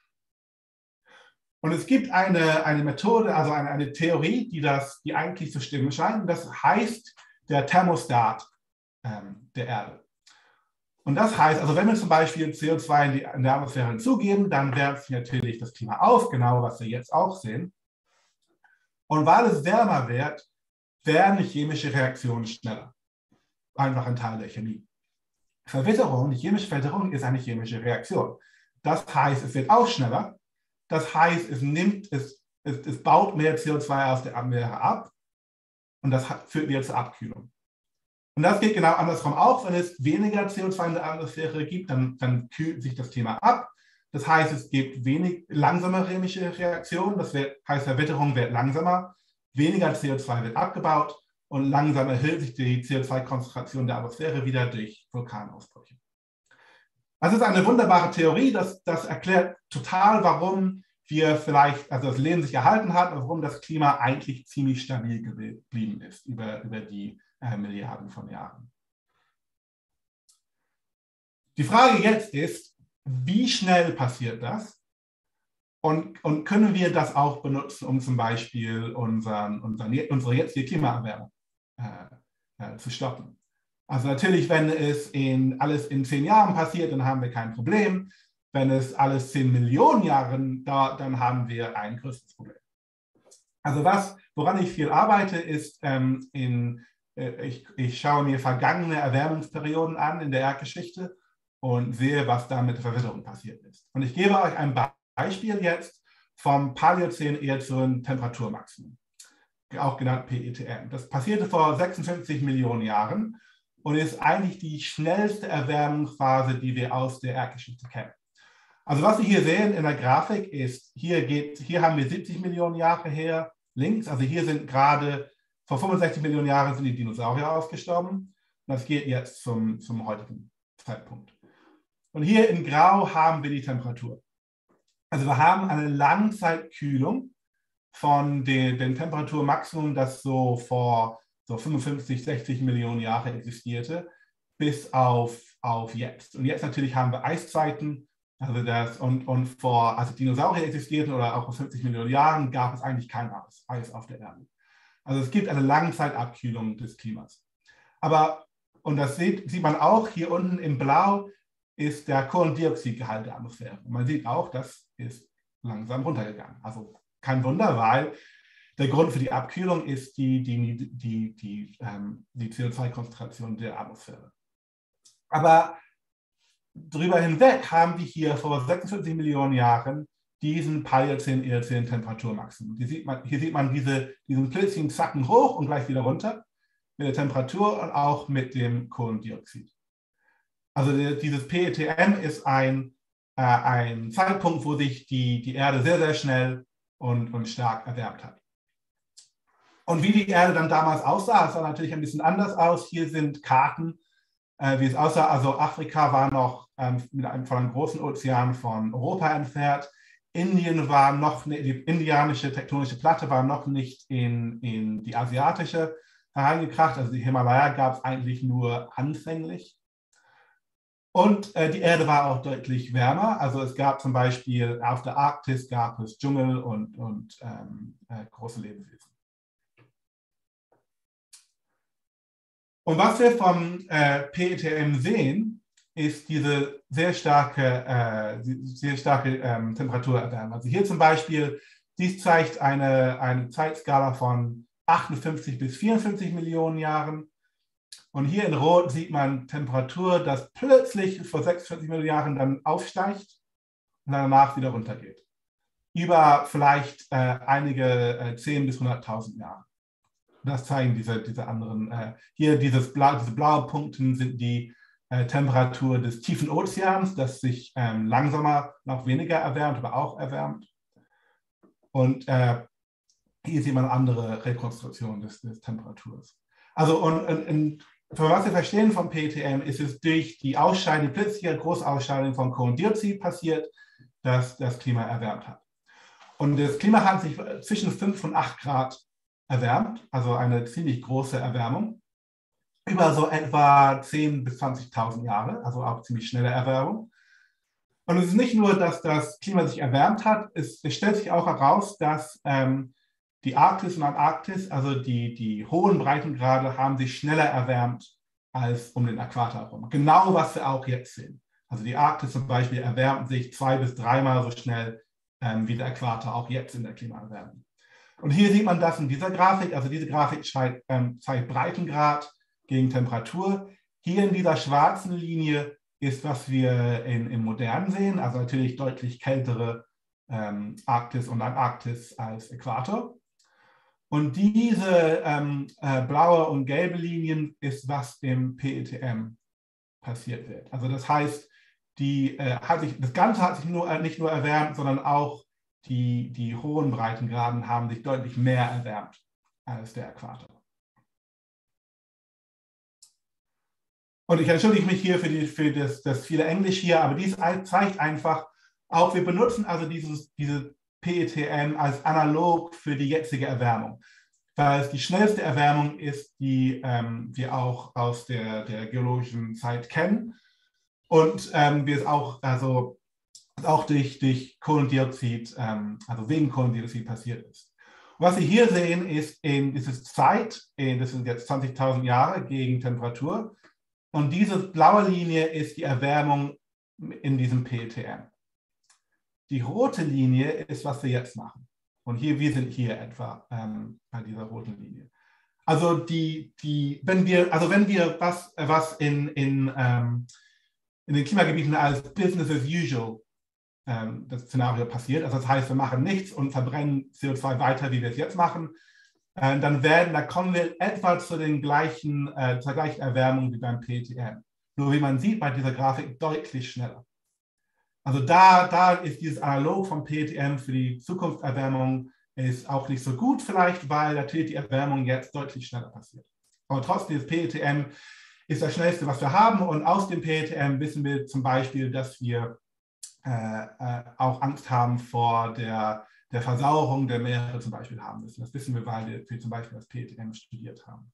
Und es gibt eine, eine Methode, also eine, eine Theorie, die, das, die eigentlich zu stimmen scheint. Das heißt der Thermostat ähm, der Erde. Und das heißt, also wenn wir zum Beispiel C O zwei in, die, in der Atmosphäre hinzugeben, dann wärmt sich natürlich das Klima auf, genau was wir jetzt auch sehen. Und weil es wärmer wird, werden chemische Reaktionen schneller. Einfach ein Teil der Chemie. Verwitterung, die chemische Verwitterung ist eine chemische Reaktion. Das heißt, es wird auch schneller. Das heißt, es, nimmt, es, es, es baut mehr C O zwei aus der Atmosphäre ab und das führt wieder zur Abkühlung. Und das geht genau andersrum auch. Wenn es weniger C O zwei in der Atmosphäre gibt, dann, dann kühlt sich das Klima ab. Das heißt, es gibt wenig langsame chemische Reaktionen. Das wird, heißt, Verwitterung wird langsamer. Weniger C O zwei wird abgebaut und langsam erhöht sich die C O zwei Konzentration der Atmosphäre wieder durch Vulkanausbrüche. Das ist eine wunderbare Theorie. Das, das erklärt total, warum wir vielleicht, also das Leben sich erhalten hat und warum das Klima eigentlich ziemlich stabil geblieben ist über, über die äh, Milliarden von Jahren. Die Frage jetzt ist, wie schnell passiert das? Und, und können wir das auch benutzen, um zum Beispiel unseren, unseren, unsere jetzige Klimaerwärmung äh, äh, zu stoppen? Also natürlich, wenn es in, alles in zehn Jahren passiert, dann haben wir kein Problem. Wenn es alles zehn Millionen Jahren dauert, dann haben wir ein größeres Problem. Also was, woran ich viel arbeite, ist, ähm, in, äh, ich, ich schaue mir vergangene Erwärmungsperioden an in der Erdgeschichte und sehe, was da mit der Verwitterung passiert ist. Und ich gebe euch ein Beispiel jetzt vom Paläozän-Eozän Temperaturmaximum, auch genannt P E T M. Das passierte vor sechsundfünfzig Millionen Jahren und ist eigentlich die schnellste Erwärmungsphase, die wir aus der Erdgeschichte kennen. Also was wir hier sehen in der Grafik ist, hier, geht, hier haben wir siebzig Millionen Jahre her, links, also hier sind gerade, vor fünfundsechzig Millionen Jahren sind die Dinosaurier ausgestorben und das geht jetzt zum, zum heutigen Zeitpunkt. Und hier in Grau haben wir die Temperatur. Also wir haben eine Langzeitkühlung von den, den Temperaturmaximum, das so vor so fünfundfünfzig, sechzig Millionen Jahre existierte, bis auf, auf jetzt. Und jetzt natürlich haben wir Eiszeiten. Also das, und, und vor, als Dinosaurier existierten oder auch vor fünfzig Millionen Jahren, gab es eigentlich kein Eis, Eis auf der Erde. Also es gibt eine Langzeitabkühlung des Klimas. Aber, und das sieht, sieht man auch hier unten in Blau, ist der Kohlendioxidgehalt der Atmosphäre. Und man sieht auch, das ist langsam runtergegangen. Also kein Wunder, weil der Grund für die Abkühlung ist die, die, die, die, die, ähm, die C O zwei Konzentration der Atmosphäre. Aber darüber hinweg haben wir hier vor sechsundfünfzig Millionen Jahren diesen Paläozän-Eozän-Temperaturmaximum. Hier sieht man, hier sieht man diese, diesen plötzlichen Zacken hoch und gleich wieder runter mit der Temperatur und auch mit dem Kohlendioxid. Also dieses P E T M ist ein, äh, ein Zeitpunkt, wo sich die, die Erde sehr, sehr schnell und, und stark erwärmt hat. Und wie die Erde dann damals aussah, es sah natürlich ein bisschen anders aus. Hier sind Karten, wie es aussah. Also Afrika war noch ähm, mit einem, von einem großen Ozean von Europa entfernt. Indien war noch, die indianische tektonische Platte war noch nicht in, in die asiatische hereingekracht. Also die Himalaya gab es eigentlich nur anfänglich. Und äh, die Erde war auch deutlich wärmer. Also es gab zum Beispiel auf der Arktis gab es Dschungel und, und ähm, äh, große Lebewesen. Und was wir vom äh, P E T M sehen, ist diese sehr starke, äh, sehr starke ähm, Temperaturerwärmung. Also hier zum Beispiel, dies zeigt eine, eine Zeitskala von achtundfünfzig bis vierundfünfzig Millionen Jahren. Und hier in Rot sieht man Temperatur, das plötzlich vor sechsundvierzig Millionen Jahren dann aufsteigt und danach wieder runtergeht. Über vielleicht äh, einige äh, zehn bis hunderttausend Jahre. Das zeigen diese, diese anderen, äh, hier dieses Blau, diese blauen Punkte sind die, äh, Temperatur des tiefen Ozeans, das sich ähm, langsamer, noch weniger erwärmt, aber auch erwärmt. Und äh, hier sieht man eine andere Rekonstruktion des, des Temperaturs. Also und, und, und für was wir verstehen vom P E T M, ist es durch die Ausscheidung, die plötzliche Großausscheidung von Kohlendioxid passiert, dass das Klima erwärmt hat. Und das Klima hat sich zwischen fünf und acht Grad erwärmt, also eine ziemlich große Erwärmung, über so etwa zehntausend bis zwanzigtausend Jahre, also auch ziemlich schnelle Erwärmung. Und es ist nicht nur, dass das Klima sich erwärmt hat, es, es stellt sich auch heraus, dass ähm, die Arktis und Antarktis, also die, die hohen Breitengrade, haben sich schneller erwärmt als um den Äquator herum. Genau, was wir auch jetzt sehen. Also die Arktis zum Beispiel erwärmt sich zwei bis dreimal so schnell ähm, wie der Äquator auch jetzt in der Klimaerwärmung. Und hier sieht man das in dieser Grafik. Also diese Grafik zeigt, ähm, zeigt Breitengrad gegen Temperatur. Hier in dieser schwarzen Linie ist, was wir in, im Modernen sehen, also natürlich deutlich kältere ähm, Arktis und Antarktis als Äquator. Und diese ähm, äh, blaue und gelbe Linien ist, was im P E T M passiert wird. Also das heißt, die, äh, hat sich, das Ganze hat sich nur, äh, nicht nur erwärmt, sondern auch die, die hohen Breitengraden haben sich deutlich mehr erwärmt als der Äquator. Und ich entschuldige mich hier für, die, für das, das viele Englisch hier, aber dies zeigt einfach, auch wir benutzen also dieses, diese P E T M als analog für die jetzige Erwärmung, weil es die schnellste Erwärmung ist, die ähm, wir auch aus der, der geologischen Zeit kennen und ähm, wir es auch, also, auch durch, durch Kohlendioxid, ähm, also wegen Kohlendioxid passiert ist. Und was Sie hier sehen, ist, in, ist es Zeit, in, das sind jetzt zwanzigtausend Jahre gegen Temperatur, und diese blaue Linie ist die Erwärmung in diesem P E T M. Die rote Linie ist, was wir jetzt machen. Und hier, wir sind hier etwa ähm, bei dieser roten Linie. Also, die, die, wenn wir, also wenn wir was, was in, in, ähm, in den Klimagebieten als Business as usual ähm, das Szenario passiert, also das heißt, wir machen nichts und verbrennen C O zwei weiter, wie wir es jetzt machen, äh, dann werden, da kommen wir etwa zu den gleichen, äh, zur gleichen Erwärmung wie beim P E T M. Nur wie man sieht bei dieser Grafik, deutlich schneller. Also da, da ist dieses Analog vom P E T M für die Zukunftserwärmung ist auch nicht so gut vielleicht, weil natürlich die Erwärmung jetzt deutlich schneller passiert. Aber trotzdem, das P E T M ist das schnellste, was wir haben. Und aus dem P E T M wissen wir zum Beispiel, dass wir äh, äh, auch Angst haben vor der, der Versauerung der Meere zum Beispiel haben müssen. Das wissen wir, weil wir, wir zum Beispiel das P E T M studiert haben.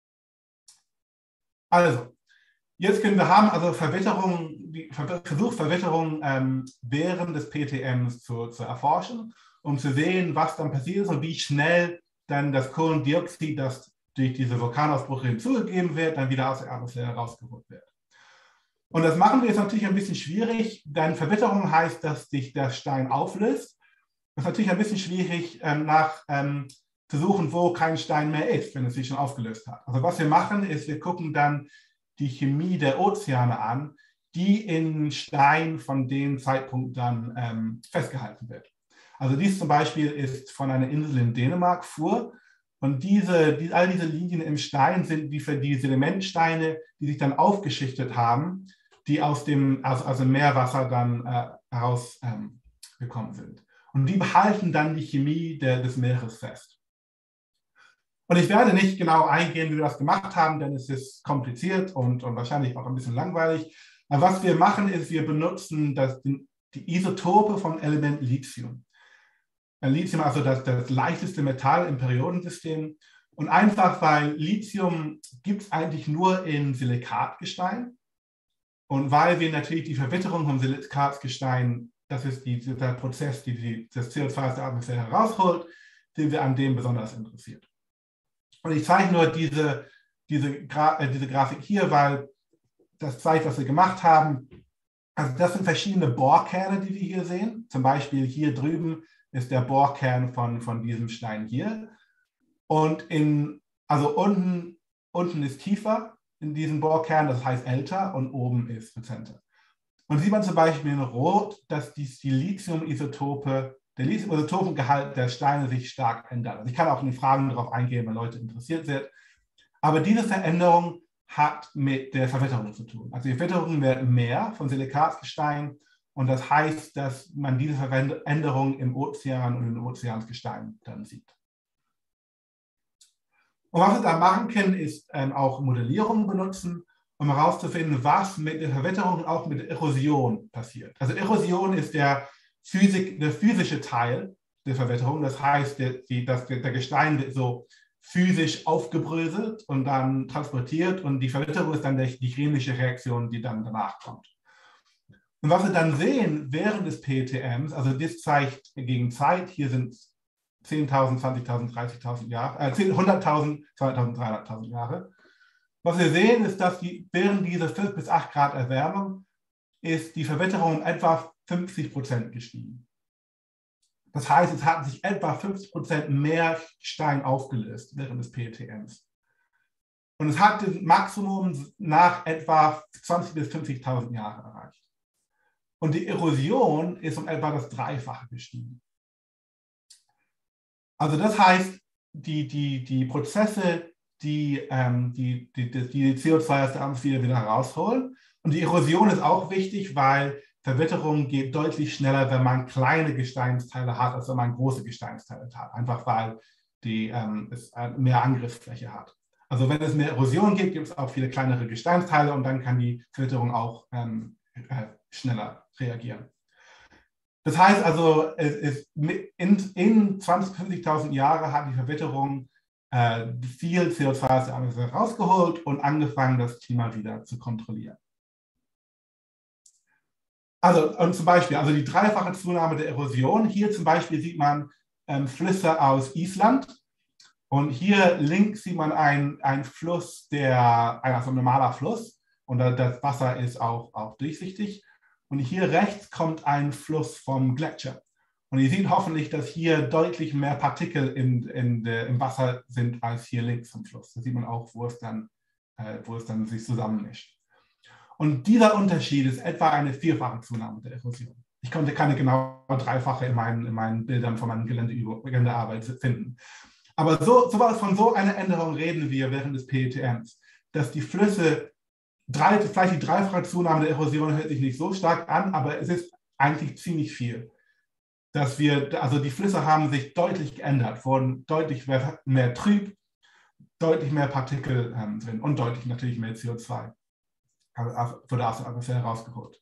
Also, jetzt können wir haben also Verwitterung, die Versuch Verwitterung ähm, während des P E T Ms zu, zu erforschen, um zu sehen, was dann passiert ist und wie schnell dann das Kohlendioxid, das durch diese Vulkanausbrüche hinzugegeben wird, dann wieder aus der Atmosphäre rausgeholt wird. Und das machen wir jetzt natürlich ein bisschen schwierig, denn Verwitterung heißt, dass sich der Stein auflöst. Das ist natürlich ein bisschen schwierig, ähm, nach ähm, zu suchen, wo kein Stein mehr ist, wenn es sich schon aufgelöst hat. Also was wir machen, ist, wir gucken dann die Chemie der Ozeane an, die in Stein von dem Zeitpunkt dann ähm, festgehalten wird. Also dies zum Beispiel ist von einer Insel in Dänemark, Fur, und diese, die, all diese Linien im Stein sind wie für die Sedimentsteine, die sich dann aufgeschichtet haben, die aus dem, aus, aus dem Meerwasser dann äh, herausgekommen ähm, sind. Und die behalten dann die Chemie der, des Meeres fest. Und ich werde nicht genau eingehen, wie wir das gemacht haben, denn es ist kompliziert und, und wahrscheinlich auch ein bisschen langweilig. Aber was wir machen, ist, wir benutzen das, die Isotope vom Element Lithium. Lithium, also das, das leichteste Metall im Periodensystem. Und einfach, weil Lithium gibt es eigentlich nur in Silikatgestein. Und weil wir natürlich die Verwitterung vom Silikatgestein, das ist die, der Prozess, die, die das C O zwei aus der Atmosphäre herausholt, sind wir an dem besonders interessiert. Und ich zeige nur diese, diese, Gra äh, diese Grafik hier, weil das zeigt, was wir gemacht haben. Also das sind verschiedene Bohrkerne, die wir hier sehen. Zum Beispiel hier drüben ist der Bohrkern von, von diesem Stein hier. Und in, also unten, unten ist tiefer in diesem Bohrkern, das heißt älter, und oben ist rezenter. Und sieht man zum Beispiel in Rot, dass die, die Lithium-Isotope, der Lithium-Isotopengehalt der Steine sich stark ändert. Also ich kann auch in den Fragen darauf eingehen, wenn Leute interessiert sind. Aber diese Veränderung hat mit der Verwitterung zu tun. Also die Verwitterung wird mehr von Silikatgestein und das heißt, dass man diese Veränderung im Ozean und im Ozeansgestein dann sieht. Und was wir da machen können, ist ähm, auch Modellierung benutzen, um herauszufinden, was mit der Verwitterung und auch mit der Erosion passiert. Also Erosion ist der, Physik, der physische Teil der Verwitterung. Das heißt, der, die, das, der Gestein wird so physisch aufgebröselt und dann transportiert und die Verwitterung ist dann die chemische Reaktion, die dann danach kommt. Und was wir dann sehen während des P E T Ms, also das zeigt gegen Zeit, hier sind zehntausend, zwanzigtausend, dreißigtausend Jahre, äh, hunderttausend, zweitausend, dreihunderttausend Jahre. Was wir sehen, ist, dass die, während dieser fünf bis acht Grad Erwärmung ist die Verwitterung um etwa fünfzig Prozent gestiegen. Das heißt, es hat sich etwa fünfzig Prozent mehr Stein aufgelöst während des P E T Ms. Und es hat das Maximum nach etwa zwanzigtausend bis fünfzigtausend Jahren erreicht. Und die Erosion ist um etwa das Dreifache gestiegen. Also das heißt, die, die, die Prozesse, die, ähm, die, die, die C O zwei aus der Atmosphäre wieder herausholen. Und die Erosion ist auch wichtig, weil Verwitterung geht deutlich schneller, wenn man kleine Gesteinsteile hat, als wenn man große Gesteinsteile hat. Einfach weil die, ähm, es mehr Angriffsfläche hat. Also wenn es mehr Erosion gibt, gibt es auch viele kleinere Gesteinsteile und dann kann die Verwitterung auch ähm, äh, schneller reagieren. Das heißt also, es ist in, in zwanzigtausend bis fünfzigtausend Jahre hat die Verwitterung äh, viel C O zwei aus der Atmosphäre rausgeholt und angefangen, das Klima wieder zu kontrollieren. Also und zum Beispiel, also die dreifache Zunahme der Erosion. Hier zum Beispiel sieht man ähm, Flüsse aus Island. Und hier links sieht man einen, einen Fluss, der, also ein normaler Fluss. Und das Wasser ist auch, auch durchsichtig. Und hier rechts kommt ein Fluss vom Gletscher. Und ihr seht hoffentlich, dass hier deutlich mehr Partikel in, in der, im Wasser sind als hier links vom Fluss. Da sieht man auch, wo es dann, äh, wo es dann sich zusammenmischt. Und dieser Unterschied ist etwa eine vierfache Zunahme der Erosion. Ich konnte keine genau dreifache in meinen, in meinen Bildern von meiner Geländearbeit finden. Aber so, so, von so einer Änderung reden wir während des P E T Ms, dass die Flüsse, drei, vielleicht die dreifache Zunahme der Erosion hört sich nicht so stark an, aber es ist eigentlich ziemlich viel. Dass wir, also die Flüsse haben sich deutlich geändert, wurden deutlich mehr, mehr trüb, deutlich mehr Partikel ähm, drin und deutlich natürlich mehr C O zwei. Wurde aus der Atmosphäre herausgeholt.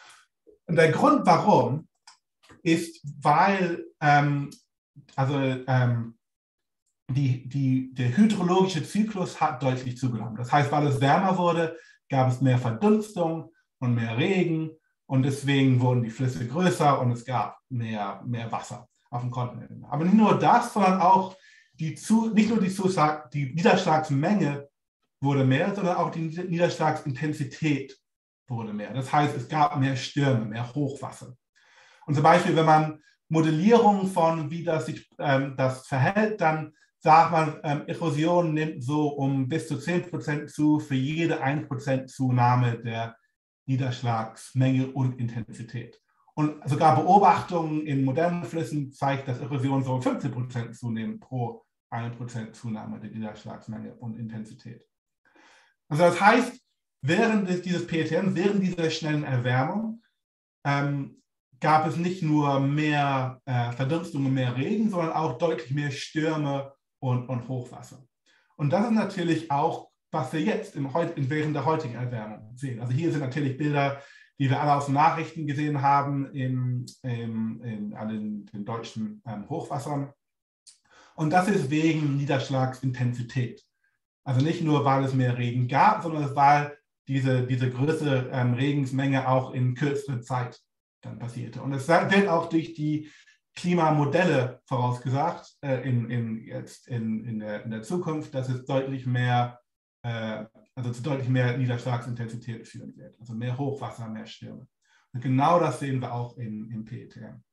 Und der Grund, warum, ist, weil ähm, also, ähm, die, die, der hydrologische Zyklus hat deutlich zugenommen. Das heißt, weil es wärmer wurde, gab es mehr Verdunstung und mehr Regen und deswegen wurden die Flüsse größer und es gab mehr, mehr Wasser auf dem Kontinent. Aber nicht nur das, sondern auch die, zu, nicht nur die, Zuschlag, die Niederschlagsmenge wurde mehr, sondern auch die Niederschlagsintensität wurde mehr. Das heißt, es gab mehr Stürme, mehr Hochwasser. Und zum Beispiel, wenn man Modellierungen von, wie das sich ähm, das verhält, dann sagt man, ähm, Erosion nimmt so um bis zu zehn Prozent zu für jede ein Prozent Zunahme der Niederschlagsmenge und Intensität. Und sogar Beobachtungen in modernen Flüssen zeigen, dass Erosion so um fünfzehn Prozent zunehmen pro ein Prozent Zunahme der Niederschlagsmenge und Intensität. Also das heißt, während dieses P E T M, während dieser schnellen Erwärmung, ähm, gab es nicht nur mehr äh, Verdunstung und mehr Regen, sondern auch deutlich mehr Stürme und, und Hochwasser. Und das ist natürlich auch, was wir jetzt im, während der heutigen Erwärmung sehen. Also hier sind natürlich Bilder, die wir alle aus den Nachrichten gesehen haben, in, in, in, in den, den deutschen ähm, Hochwassern. Und das ist wegen Niederschlagsintensität. Also nicht nur, weil es mehr Regen gab, sondern weil diese, diese größere ähm, Regensmenge auch in kürzerer Zeit dann passierte. Und es wird auch durch die Klimamodelle vorausgesagt, äh, in, in, jetzt in, in, der, in der Zukunft, dass es deutlich mehr, äh, also zu deutlich mehr Niederschlagsintensität führen wird. Also mehr Hochwasser, mehr Stürme. Und genau das sehen wir auch im, im P E T M.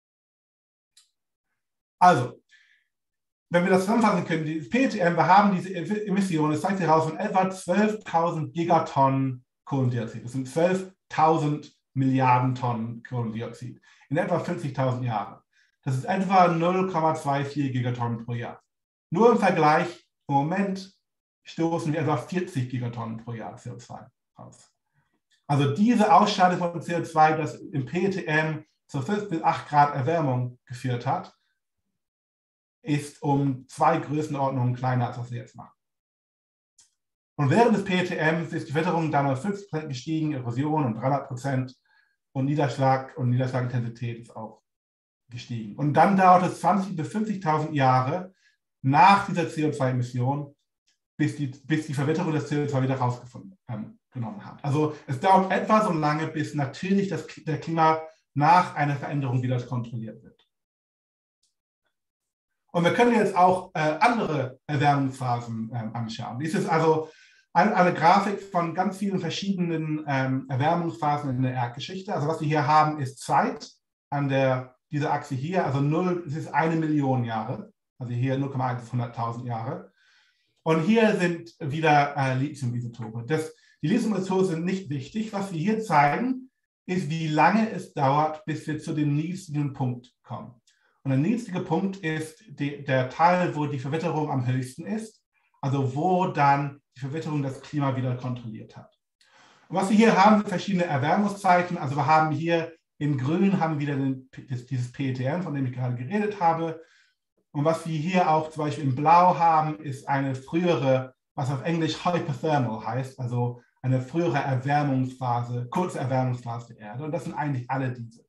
Also, wenn wir das zusammenfassen können, die P E T M, wir haben diese Emissionen, es zeigt sich heraus, von etwa zwölftausend Gigatonnen Kohlendioxid. Das sind zwölftausend Milliarden Tonnen Kohlendioxid in etwa fünfzigtausend Jahren. Das ist etwa null Komma vierundzwanzig Gigatonnen pro Jahr. Nur im Vergleich, im Moment stoßen wir etwa vierzig Gigatonnen pro Jahr C O zwei aus. Also diese Ausscheidung von C O zwei, das im P T M zu fünf bis acht Grad Erwärmung geführt hat, ist um zwei Größenordnungen kleiner, als was wir jetzt machen. Und während des P T Ms ist die Witterung dann um fünfzig Prozent gestiegen, Erosion um dreihundert Prozent und Niederschlag und Niederschlagintensität ist auch gestiegen. Und dann dauert es zwanzigtausend bis fünfzigtausend Jahre nach dieser C O zwei Emission, bis die, bis die Verwitterung des C O zwei wieder rausgefunden ähm, genommen hat. Also es dauert etwa so lange, bis natürlich das, der Klima nach einer Veränderung wieder kontrolliert wird. Und wir können jetzt auch äh, andere Erwärmungsphasen äh, anschauen. Dies ist also eine, eine Grafik von ganz vielen verschiedenen ähm, Erwärmungsphasen in der Erdgeschichte. Also was wir hier haben, ist Zeit an der, dieser Achse hier, also null, es ist eine Million Jahre, also hier null Komma eins bis hunderttausend Jahre. Und hier sind wieder äh, Lithiumisotope. Das, die Lithiumisotope sind nicht wichtig. Was wir hier zeigen, ist, wie lange es dauert, bis wir zu dem niedrigsten Punkt kommen. Und der niedrigste Punkt ist die, der Teil, wo die Verwitterung am höchsten ist, also wo dann die Verwitterung das Klima wieder kontrolliert hat. Und was wir hier haben, sind verschiedene Erwärmungszeiten. Also wir haben hier in Grün haben wir wieder den, dieses P T M, von dem ich gerade geredet habe. Und was wir hier auch zum Beispiel in Blau haben, ist eine frühere, was auf Englisch Hypothermal heißt, also eine frühere Erwärmungsphase, kurze Erwärmungsphase der Erde. Und das sind eigentlich alle diese.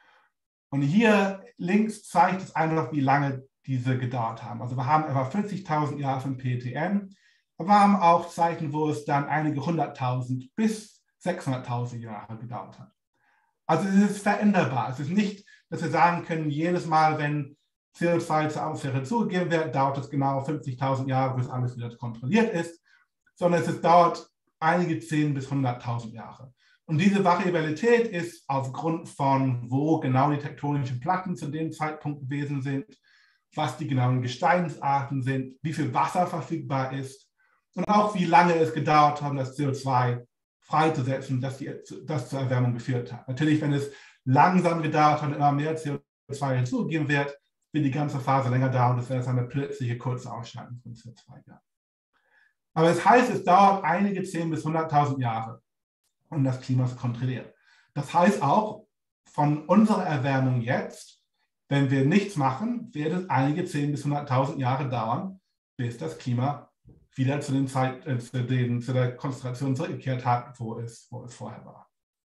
Und hier links zeigt es einfach, wie lange diese gedauert haben. Also wir haben etwa fünfzigtausend Jahre von P T M. Aber wir haben auch Zeiten, wo es dann einige hunderttausend bis sechshunderttausend Jahre gedauert hat. Also es ist veränderbar. Es ist nicht, dass wir sagen können, jedes Mal, wenn C O zwei zur Atmosphäre zugegeben wird, dauert es genau fünfzigtausend Jahre, bis alles wieder kontrolliert ist, sondern es ist, dauert einige zehn bis hunderttausend Jahre. Und diese Variabilität ist aufgrund von, wo genau die tektonischen Platten zu dem Zeitpunkt gewesen sind, was die genauen Gesteinsarten sind, wie viel Wasser verfügbar ist und auch wie lange es gedauert hat, das C O zwei freizusetzen, dass die, das zur Erwärmung geführt hat. Natürlich, wenn es langsam gedauert hat und immer mehr C O zwei hinzugegeben wird, wird die ganze Phase länger dauern. Das wäre eine plötzliche kurze Ausscheidung von C O zwei. Ja. Aber es heißt, es dauert einige zehn bis hunderttausend Jahre, um das Klima zu kontrollieren. Das heißt auch, von unserer Erwärmung jetzt, wenn wir nichts machen, wird es einige zehn bis hunderttausend Jahre dauern, bis das Klima wieder zu, den Zeit, äh, zu, den, zu der Konzentration zurückgekehrt hat, wo es, wo es vorher war.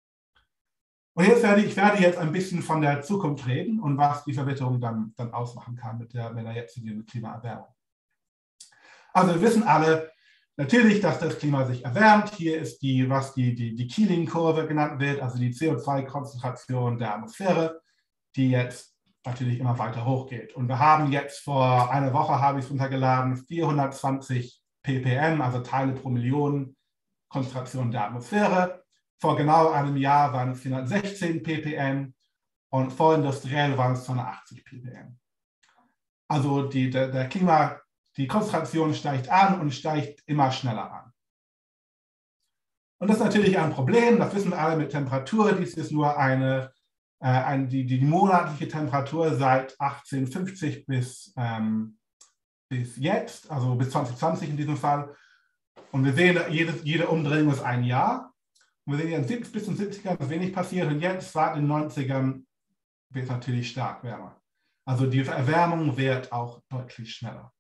Und jetzt werde ich, ich werde jetzt ein bisschen von der Zukunft reden und was die Verwitterung dann, dann ausmachen kann mit der, mit der jetzigen Klimaerwärmung. Also wir wissen alle natürlich, dass das Klima sich erwärmt. Hier ist die, was die, die, die Keeling-Kurve genannt wird, also die C O zwei Konzentration der Atmosphäre, die jetzt natürlich immer weiter hochgeht. Und wir haben jetzt vor einer Woche, habe ich es runtergeladen, vierhundertzwanzig ppm, also Teile pro Million Konzentration der Atmosphäre. Vor genau einem Jahr waren es vierhundertsechzehn ppm und vorindustriell waren es zweihundertachtzig ppm. Also die, der, der Klima, die Konzentration steigt an und steigt immer schneller an. Und das ist natürlich ein Problem, das wissen wir alle mit Temperatur. Dies ist nur eine Ein, die, die monatliche Temperatur seit achtzehnhundertfünfzig bis, ähm, bis jetzt, also bis zwanzig zwanzig in diesem Fall. Und wir sehen, jede, jede Umdrehung ist ein Jahr. Und wir sehen, ja, bis zum siebzigern ist wenig passiert. Und jetzt, seit den neunzigern, wird es natürlich stark wärmer. Also die Erwärmung wird auch deutlich schneller.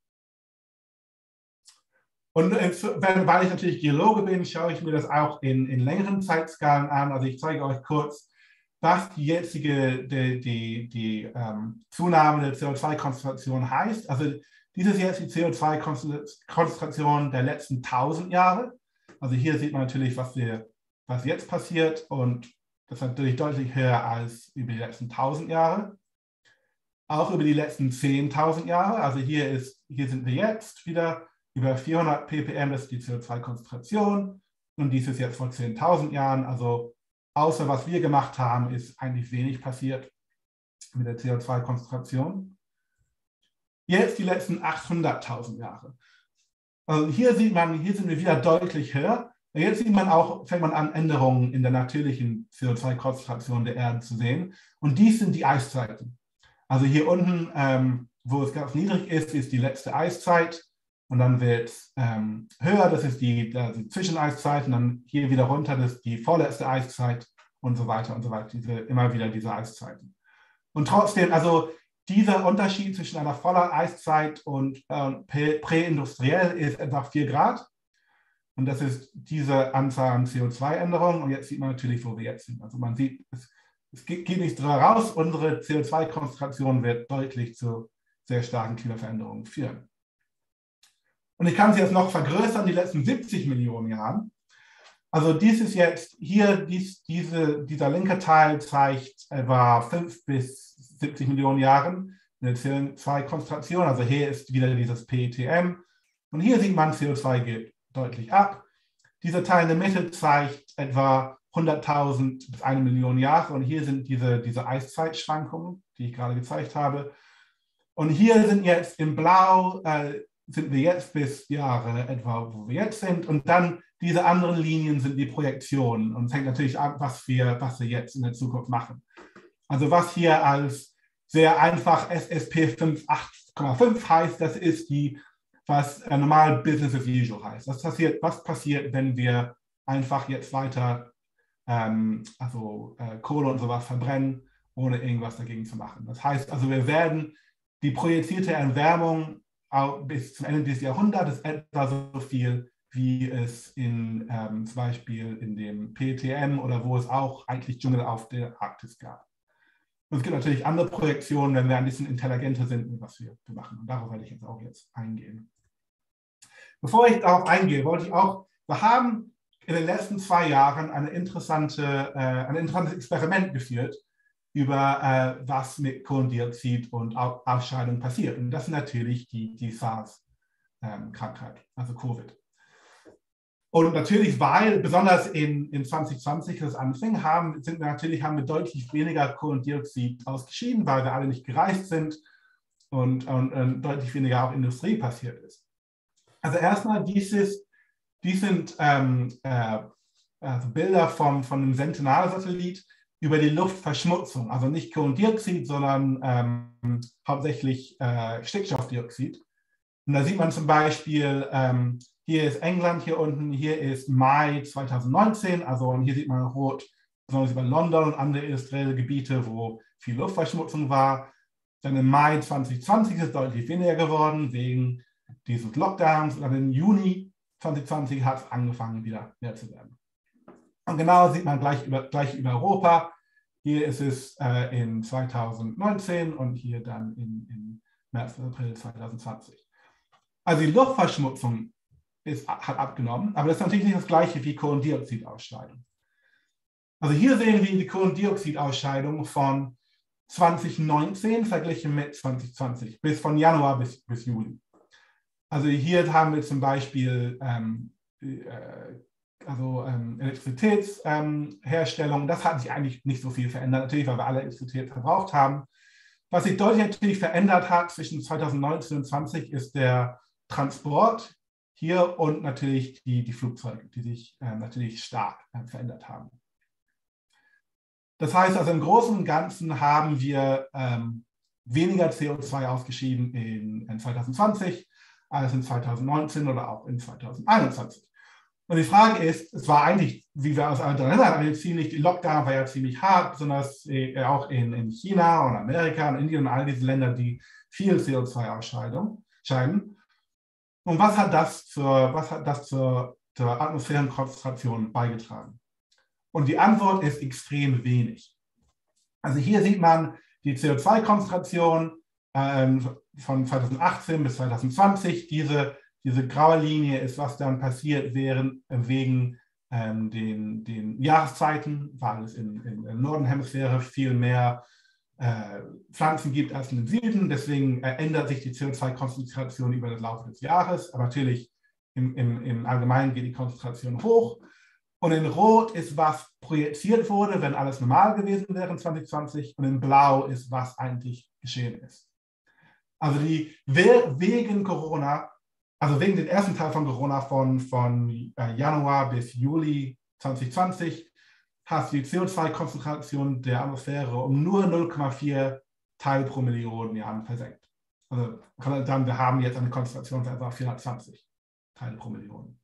Und weil ich natürlich Geologe bin, schaue ich mir das auch in, in längeren Zeitskalen an. Also ich zeige euch kurz, was die jetzige die, die, die, ähm, Zunahme der C O zwei Konzentration heißt. Also dieses hier ist die C O zwei Konzentration der letzten tausend Jahre. Also hier sieht man natürlich, was, wir, was jetzt passiert und das ist natürlich deutlich höher als über die letzten tausend Jahre. Auch über die letzten zehntausend Jahre. Also hier, ist, hier sind wir jetzt wieder über vierhundert ppm, das ist die C O zwei Konzentration und dies ist jetzt vor zehntausend Jahren. Also außer was wir gemacht haben, ist eigentlich wenig passiert mit der C O zwei Konzentration. Jetzt die letzten achthunderttausend Jahre. Also hier sieht man, hier sind wir wieder deutlich höher. Jetzt sieht man auch, fängt man an, Änderungen in der natürlichen C O zwei Konzentration der Erde zu sehen. Und dies sind die Eiszeiten. Also hier unten, ähm, wo es ganz niedrig ist, ist die letzte Eiszeit. und dann wird es ähm, höher, das ist die, die Zwischeneiszeit, und dann hier wieder runter, das ist die vorletzte Eiszeit und so weiter und so weiter, diese, immer wieder diese Eiszeiten. Und trotzdem, also dieser Unterschied zwischen einer vollen Eiszeit und äh, präindustriell ist etwa vier Grad. Und das ist diese Anzahl an C O zwei Änderungen. Und jetzt sieht man natürlich, wo wir jetzt sind. Also man sieht, es, es geht nicht drüber raus, unsere C O zwei Konzentration wird deutlich zu sehr starken Klimaveränderungen führen. Und ich kann sie jetzt noch vergrößern, die letzten siebzig Millionen Jahre. Also dies ist jetzt, hier, dies, diese, dieser linke Teil zeigt etwa fünf bis siebzig Millionen Jahren eine C O zwei Konzentration. Also hier ist wieder dieses P E T M. Und hier sieht man, C O zwei geht deutlich ab. Dieser Teil in der Mitte zeigt etwa hunderttausend bis eine Million Jahre. Und hier sind diese, diese Eiszeitschwankungen, die ich gerade gezeigt habe. Und hier sind jetzt in Blau, äh, sind wir jetzt bis Jahre etwa, wo wir jetzt sind. Und dann diese anderen Linien sind die Projektionen. Und es hängt natürlich an, was wir, was wir jetzt in der Zukunft machen. Also was hier als sehr einfach S S P fünfundachtzig Komma fünf heißt, das ist die, was äh, normal Business as usual heißt. Das passiert, was passiert, wenn wir einfach jetzt weiter ähm, also äh, Kohle und sowas verbrennen, ohne irgendwas dagegen zu machen. Das heißt also, wir werden die projizierte Erwärmung auch bis zum Ende dieses Jahrhunderts etwa so viel, wie es in ähm, zum Beispiel in dem P E T M oder wo es auch eigentlich Dschungel auf der Arktis gab. Und es gibt natürlich andere Projektionen, wenn wir ein bisschen intelligenter sind, was wir machen. Und darauf werde ich jetzt auch jetzt eingehen. Bevor ich darauf eingehe, wollte ich auch, wir haben in den letzten zwei Jahren eine interessante, äh, ein interessantes Experiment geführt über äh, was mit Kohlendioxid und Ausscheidung passiert. Und das ist natürlich die, die SARS-Krankheit, ähm, also Covid. Und natürlich, weil besonders in, in zwanzig zwanzig das anfing, haben, sind wir natürlich, haben wir deutlich weniger Kohlendioxid ausgeschieden, weil wir alle nicht gereist sind und, und, und deutlich weniger auch Industrie passiert ist. Also erstmal, dieses, dies sind ähm, äh, also Bilder vom, von einem Sentinel-Satellit über die Luftverschmutzung, also nicht Kohlendioxid, sondern ähm, hauptsächlich äh, Stickstoffdioxid. Und da sieht man zum Beispiel, ähm, hier ist England hier unten, hier ist Mai zweitausendneunzehn, also und hier sieht man rot, besonders über London und andere industrielle Gebiete, wo viel Luftverschmutzung war. Dann im Mai zwanzig zwanzig ist es deutlich weniger geworden, wegen dieses Lockdowns. Und dann im Juni zwanzig zwanzig hat es angefangen, wieder mehr zu werden. Und genau sieht man gleich über, gleich über Europa. Hier ist es äh, in zweitausendneunzehn und hier dann in, in März, April zweitausendzwanzig. Also die Luftverschmutzung ist, hat abgenommen, aber das ist natürlich nicht das gleiche wie Kohlendioxidausscheidung. Also hier sehen wir die Kohlendioxidausscheidung von zwanzig neunzehn verglichen mit zwanzig zwanzig, bis von Januar bis, bis Juli. Also hier haben wir zum Beispiel ähm, äh, also ähm, Elektrizitätsherstellung. Ähm, das hat sich eigentlich nicht so viel verändert, natürlich, weil wir alle Elektrizität verbraucht haben. Was sich deutlich natürlich verändert hat zwischen zweitausendneunzehn und zwanzig ist der Transport hier und natürlich die, die Flugzeuge, die sich äh, natürlich stark äh, verändert haben. Das heißt also, im Großen und Ganzen haben wir ähm, weniger C O zwei ausgeschieden in, in zweitausendzwanzig als in zweitausendneunzehn oder auch in zweitausendeinundzwanzig. Und die Frage ist, es war eigentlich, wie wir aus anderen Ländern haben, ziemlich, die Lockdown war ja ziemlich hart, besonders äh, auch in, in China und Amerika und Indien und all diese Länder, die viel C O zwei ausscheiden. Und was hat das zur, was hat das zur, zur Atmosphärenkonzentration beigetragen? Und die Antwort ist extrem wenig. Also hier sieht man die C O zwei Konzentration ähm, von zweitausendachtzehn bis zweitausendzwanzig. Diese, diese graue Linie ist, was dann passiert während, wegen ähm, den, den Jahreszeiten, weil es in, in der Nordhemisphäre viel mehr äh, Pflanzen gibt als im Süden. Deswegen äh, ändert sich die C O zwei Konzentration über den Laufe des Jahres. Aber natürlich im, im, im Allgemeinen geht die Konzentration hoch. Und in Rot ist, was projiziert wurde, wenn alles normal gewesen wäre in zwanzig zwanzig. Und in Blau ist, was eigentlich geschehen ist. Also die wegen Corona, also wegen dem ersten Teil von Corona von, von Januar bis Juli zwanzig zwanzig, hat die C O zwei Konzentration der Atmosphäre um nur null Komma vier Teil pro Million Jahren versenkt. Also dann, wir haben jetzt eine Konzentration von etwa vierhundertzwanzig Teile pro Million.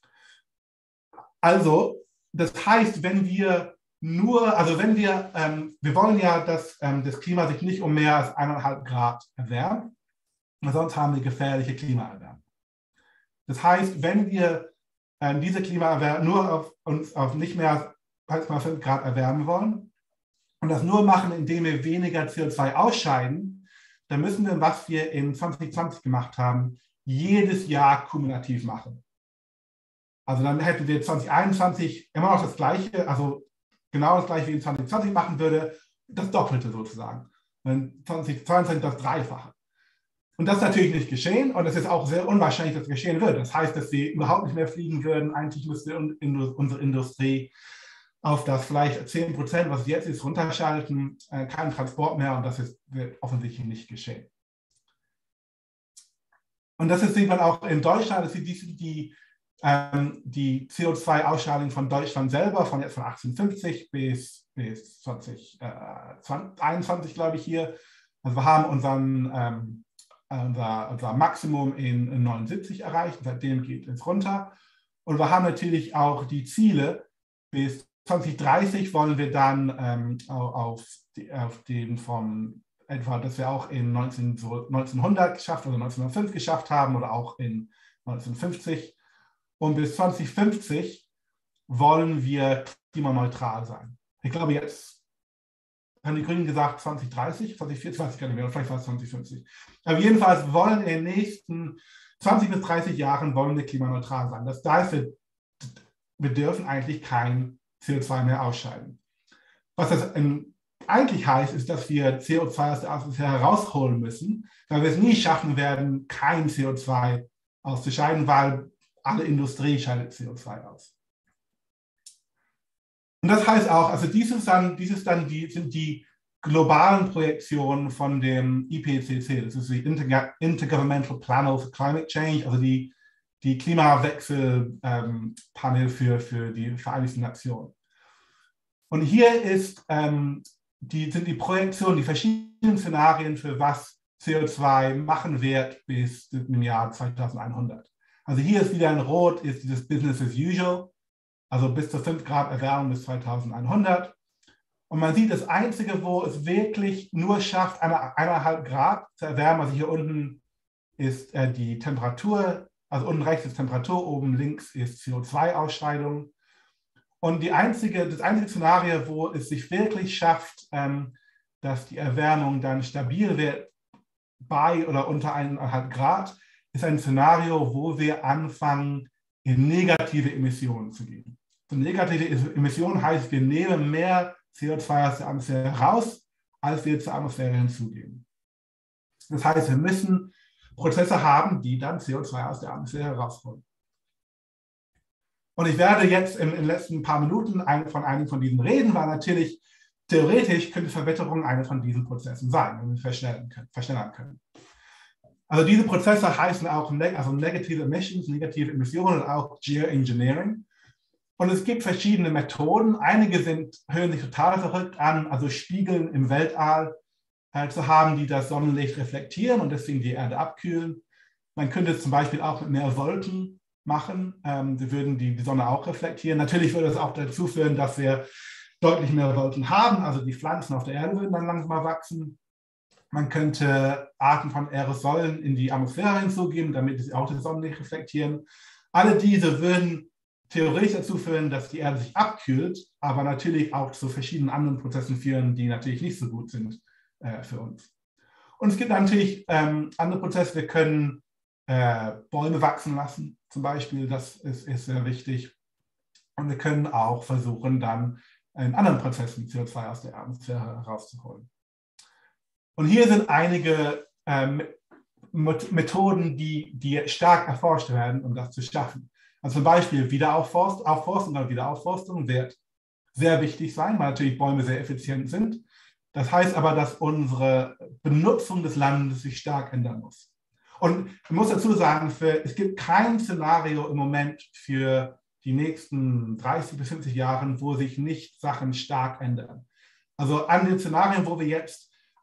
Also, das heißt, wenn wir nur, also wenn wir, ähm, wir wollen ja, dass ähm, das Klima sich nicht um mehr als eineinhalb Grad erwärmt, sonst haben wir gefährliche Klimaerwärmung. Das heißt, wenn wir ähm, diese Klimaerwärmung nur auf uns auf nicht mehr als eins Komma fünf Grad erwärmen wollen und das nur machen, indem wir weniger C O zwei ausscheiden, dann müssen wir, was wir in zwanzig zwanzig gemacht haben, jedes Jahr kumulativ machen. Also dann hätten wir zwanzig einundzwanzig immer noch das Gleiche, also genau das Gleiche wie in zwanzig zwanzig machen würde, das Doppelte sozusagen. Und zwanzig zweiundzwanzig das Dreifache. Und das ist natürlich nicht geschehen und es ist auch sehr unwahrscheinlich, dass es geschehen wird. Das heißt, dass wir überhaupt nicht mehr fliegen würden. Eigentlich müsste unsere Industrie auf das vielleicht zehn Prozent, was jetzt ist, runterschalten, äh, kein Transport mehr und das ist, wird offensichtlich nicht geschehen. Und das ist, sieht man auch in Deutschland, das sind die, die, ähm, die C O zwei Ausstrahlung von Deutschland selber, von jetzt von achtzehnhundertfünfzig bis, bis zwanzig einundzwanzig, glaube ich, hier. Also wir haben unseren, ähm, unser, unser Maximum in, in neunundsiebzig erreicht, seitdem geht es runter. Und wir haben natürlich auch die Ziele, bis zwanzig dreißig wollen wir dann ähm, auf, die, auf den von etwa, dass wir auch in neunzehn, so neunzehnhundert geschafft oder neunzehnhundertfünf geschafft haben oder auch in neunzehnhundertfünfzig. Und bis zwanzig fünfzig wollen wir klimaneutral sein. Ich glaube, jetzt haben die Grünen gesagt zwanzig dreißig, zwanzig vierzig, weiß ich gar nicht mehr, vielleicht war es zwanzig fünfzig. Aber jedenfalls wollen in den nächsten zwanzig bis dreißig Jahren wollen wir klimaneutral sein. Das heißt, wir, wir dürfen eigentlich kein C O zwei mehr ausscheiden. Was das in, eigentlich heißt, ist, dass wir C O zwei aus der Atmosphäre herausholen müssen, weil wir es nie schaffen werden, kein C O zwei auszuscheiden, weil alle Industrie scheidet C O zwei aus. Und das heißt auch, also dieses dann, dieses dann die, sind die globalen Projektionen von dem I P C C, das ist die Intergovernmental Panel for Climate Change, also die, die Klimawechselpanel ähm, für, für die Vereinigten Nationen. Und hier ist, ähm, die, sind die Projektionen, die verschiedenen Szenarien, für was C O zwei machen wird bis im Jahr zweitausendeinhundert. Also hier ist wieder in Rot, ist dieses Business as usual, also bis zu fünf Grad Erwärmung bis zweitausendeinhundert. Und man sieht, das Einzige, wo es wirklich nur schafft, eine, eineinhalb Grad zu erwärmen, also hier unten ist äh, die Temperatur, also unten rechts ist Temperatur, oben links ist C O zwei Ausscheidung. Und die einzige, das einzige Szenario, wo es sich wirklich schafft, ähm, dass die Erwärmung dann stabil wird bei oder unter eineinhalb Grad, ist ein Szenario, wo wir anfangen, in negative Emissionen zu gehen. So negative Emissionen heißt, wir nehmen mehr C O zwei aus der Atmosphäre raus, als wir zur Atmosphäre hinzugeben. Das heißt, wir müssen Prozesse haben, die dann C O zwei aus der Atmosphäre rausholen. Und ich werde jetzt in, in den letzten paar Minuten eine von einigen von diesen reden, weil natürlich theoretisch könnte Verwitterung eine von diesen Prozessen sein, wenn wir verschnellern können. Verschnellern können. Also diese Prozesse heißen auch also Negative Emissions, negative Emissionen und auch Geoengineering. Und es gibt verschiedene Methoden. Einige sind, hören sich total verrückt an, also Spiegeln im Weltall äh, zu haben, die das Sonnenlicht reflektieren und deswegen die Erde abkühlen. Man könnte es zum Beispiel auch mit mehr Wolken machen. Ähm, die würden die, die Sonne auch reflektieren. Natürlich würde es auch dazu führen, dass wir deutlich mehr Wolken haben. Also die Pflanzen auf der Erde würden dann langsam wachsen. Man könnte Arten von Aerosolen in die Atmosphäre hinzugeben, damit sie auch das Sonnenlicht reflektieren. Alle diese würden theoretisch dazu führen, dass die Erde sich abkühlt, aber natürlich auch zu verschiedenen anderen Prozessen führen, die natürlich nicht so gut sind äh, für uns. Und es gibt natürlich ähm, andere Prozesse. Wir können äh, Bäume wachsen lassen, zum Beispiel. Das ist, ist sehr wichtig. Und wir können auch versuchen, dann in anderen Prozessen C O zwei aus der Atmosphäre herauszuholen. Und hier sind einige ähm, Methoden, die, die stark erforscht werden, um das zu schaffen. Also zum Beispiel Wiederaufforstung Aufforstung oder Wiederaufforstung wird sehr wichtig sein, weil natürlich Bäume sehr effizient sind. Das heißt aber, dass unsere Benutzung des Landes sich stark ändern muss. Und ich muss dazu sagen, für, es gibt kein Szenario im Moment für die nächsten dreißig bis fünfzig Jahre, wo sich nicht Sachen stark ändern. Also an den Szenarien, wo wir jetzt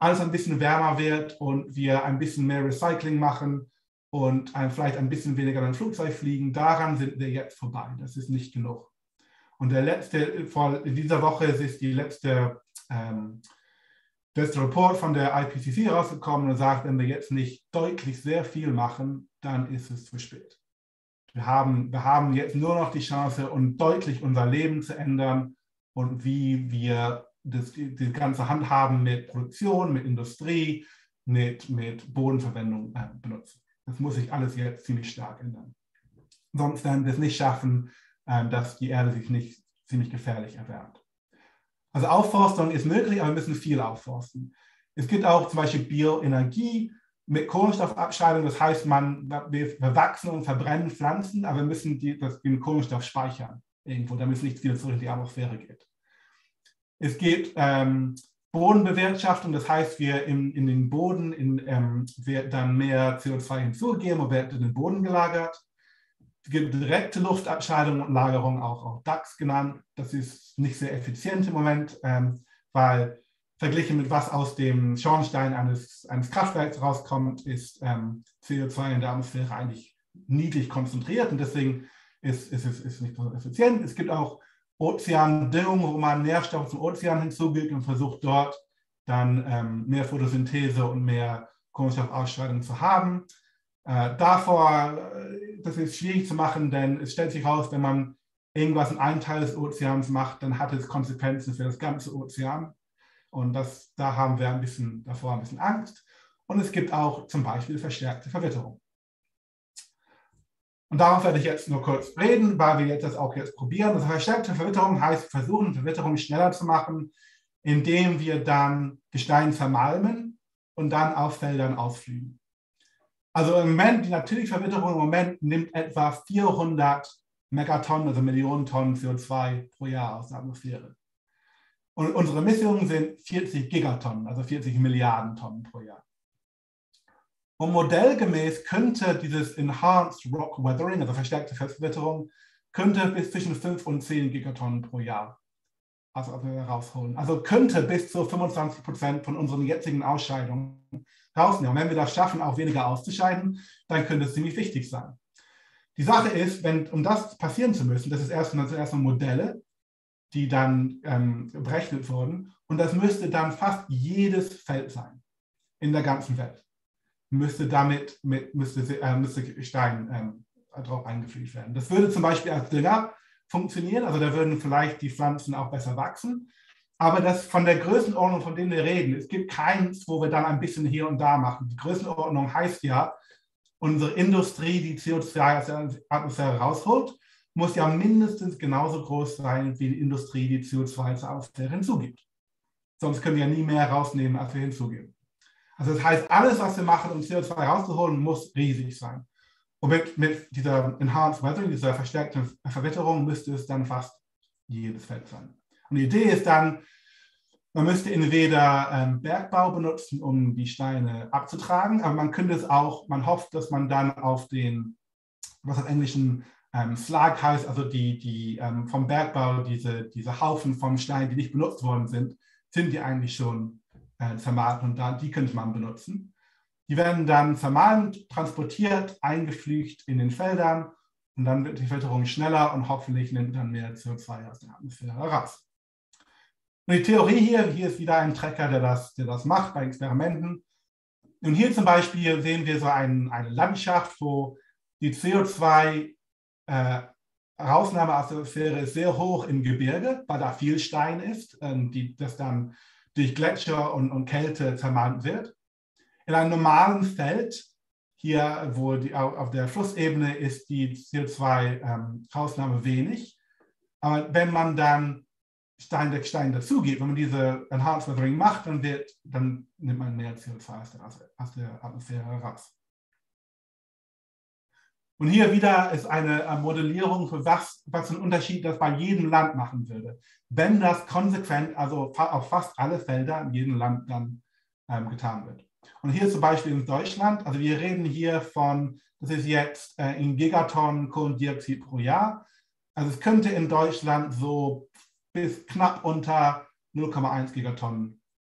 alles ein bisschen wärmer wird und wir ein bisschen mehr Recycling machen und ein, vielleicht ein bisschen weniger mit dem Flugzeug fliegen, daran sind wir jetzt vorbei. Das ist nicht genug. Und der letzte, vor in dieser Woche ist die letzte, ähm, letzte Report von der I P C C rausgekommen und sagt, wenn wir jetzt nicht deutlich sehr viel machen, dann ist es zu spät. Wir haben, wir haben jetzt nur noch die Chance, um deutlich unser Leben zu ändern und wie wir das, die ganze Handhaben mit Produktion, mit Industrie, mit, mit Bodenverwendung äh, benutzen. Das muss sich alles jetzt ziemlich stark ändern. Sonst werden wir es nicht schaffen, äh, dass die Erde sich nicht ziemlich gefährlich erwärmt. Also Aufforstung ist möglich, aber wir müssen viel aufforsten. Es gibt auch zum Beispiel Bioenergie mit Kohlenstoffabscheidung. Das heißt, man, wir wachsen und verbrennen Pflanzen, aber wir müssen die, das, den Kohlenstoff speichern irgendwo, damit es nicht wieder zurück in die Atmosphäre geht. Es gibt ähm, Bodenbewirtschaftung, das heißt, wir in, in den Boden in, ähm, wird dann mehr C O zwei hinzugeben und wird in den Boden gelagert. Es gibt direkte Luftabscheidung und Lagerung, auch, auch D A X genannt. Das ist nicht sehr effizient im Moment, ähm, weil verglichen mit was aus dem Schornstein eines, eines Kraftwerks rauskommt, ist ähm, C O zwei in der Atmosphäre eigentlich niedrig konzentriert und deswegen ist es ist, ist nicht so effizient. Es gibt auch Ozeandüngung, wo man Nährstoffe zum Ozean hinzufügt und versucht dort dann ähm, mehr Photosynthese und mehr Kohlenstoffausscheidung zu haben. Äh, davor, äh, das ist schwierig zu machen, denn es stellt sich heraus, wenn man irgendwas in einem Teil des Ozeans macht, dann hat es Konsequenzen für das ganze Ozean. Und das, da haben wir ein bisschen, davor ein bisschen Angst. Und es gibt auch zum Beispiel verstärkte Verwitterung. Und darauf werde ich jetzt nur kurz reden, weil wir jetzt das auch jetzt probieren. Also verstärkte Verwitterung heißt, versuchen, Verwitterung schneller zu machen, indem wir dann Gestein zermalmen und dann auf Feldern ausflügen. Also im Moment, die natürliche Verwitterung im Moment nimmt etwa vierhundert Megatonnen, also Millionen Tonnen C O zwei pro Jahr aus der Atmosphäre. Und unsere Emissionen sind vierzig Gigatonnen, also vierzig Milliarden Tonnen pro Jahr. Und modellgemäß könnte dieses Enhanced Rock Weathering, also verstärkte Verwitterung, könnte bis zwischen fünf und zehn Gigatonnen pro Jahr also rausholen. Also könnte bis zu fünfundzwanzig Prozent von unseren jetzigen Ausscheidungen rausnehmen. Wenn wir das schaffen, auch weniger auszuscheiden, dann könnte es ziemlich wichtig sein. Die Sache ist, wenn, um das passieren zu müssen, das ist erstmal erst Modelle, die dann ähm, berechnet wurden. Und das müsste dann fast jedes Feld sein in der ganzen Welt. Müsste damit mit, müsste, äh, müsste Stein ähm, drauf eingefügt werden. Das würde zum Beispiel als Dünger funktionieren, also da würden vielleicht die Pflanzen auch besser wachsen. Aber das von der Größenordnung, von der wir reden, es gibt keins, wo wir dann ein bisschen hier und da machen. Die Größenordnung heißt ja, unsere Industrie, die C O zwei aus der Atmosphäre rausholt, muss ja mindestens genauso groß sein wie die Industrie, die C O zwei zur Atmosphäre hinzugibt. Sonst können wir ja nie mehr rausnehmen, als wir hinzugeben. Also das heißt, alles, was wir machen, um C O zwei rauszuholen, muss riesig sein. Und mit, mit dieser Enhanced Weathering, dieser verstärkten Verwitterung, müsste es dann fast jedes Feld sein. Und die Idee ist dann, man müsste entweder ähm, Bergbau benutzen, um die Steine abzutragen, aber man könnte es auch, man hofft, dass man dann auf den, was im Englischen ähm, Slag heißt, also die, die ähm, vom Bergbau, diese, diese Haufen von Steinen, die nicht benutzt worden sind, sind die eigentlich schon äh, zermahlen und da, die könnte man benutzen. Die werden dann zermahlen, transportiert, eingeflügt in den Feldern und dann wird die Filterung schneller und hoffentlich nimmt dann mehr C O zwei aus der Atmosphäre raus. Und die Theorie hier, hier ist wieder ein Trecker, der das, der das macht bei Experimenten. Und hier zum Beispiel sehen wir so ein, eine Landschaft, wo die C O zwei äh, Rausnahme aus der Atmosphäre ist sehr hoch im Gebirge, weil da viel Stein ist, ähm, die, das dann durch Gletscher und, und Kälte zermahlt wird. In einem normalen Feld, hier wo die, auf der Flussebene ist die C O zwei Rausnahme wenig. Aber wenn man dann Stein, Stein dazu gibt, wenn man diese Enhanced Weathering macht, dann, wird, dann nimmt man mehr C O zwei aus der, aus der Atmosphäre raus. Und hier wieder ist eine Modellierung für was, was ein Unterschied das bei jedem Land machen würde. Wenn das konsequent, also auf fast alle Felder in jedem Land dann ähm, getan wird. Und hier zum Beispiel in Deutschland, also wir reden hier von, das ist jetzt äh, in Gigatonnen Kohlendioxid pro Jahr. Also es könnte in Deutschland so bis knapp unter null Komma eins Gigatonnen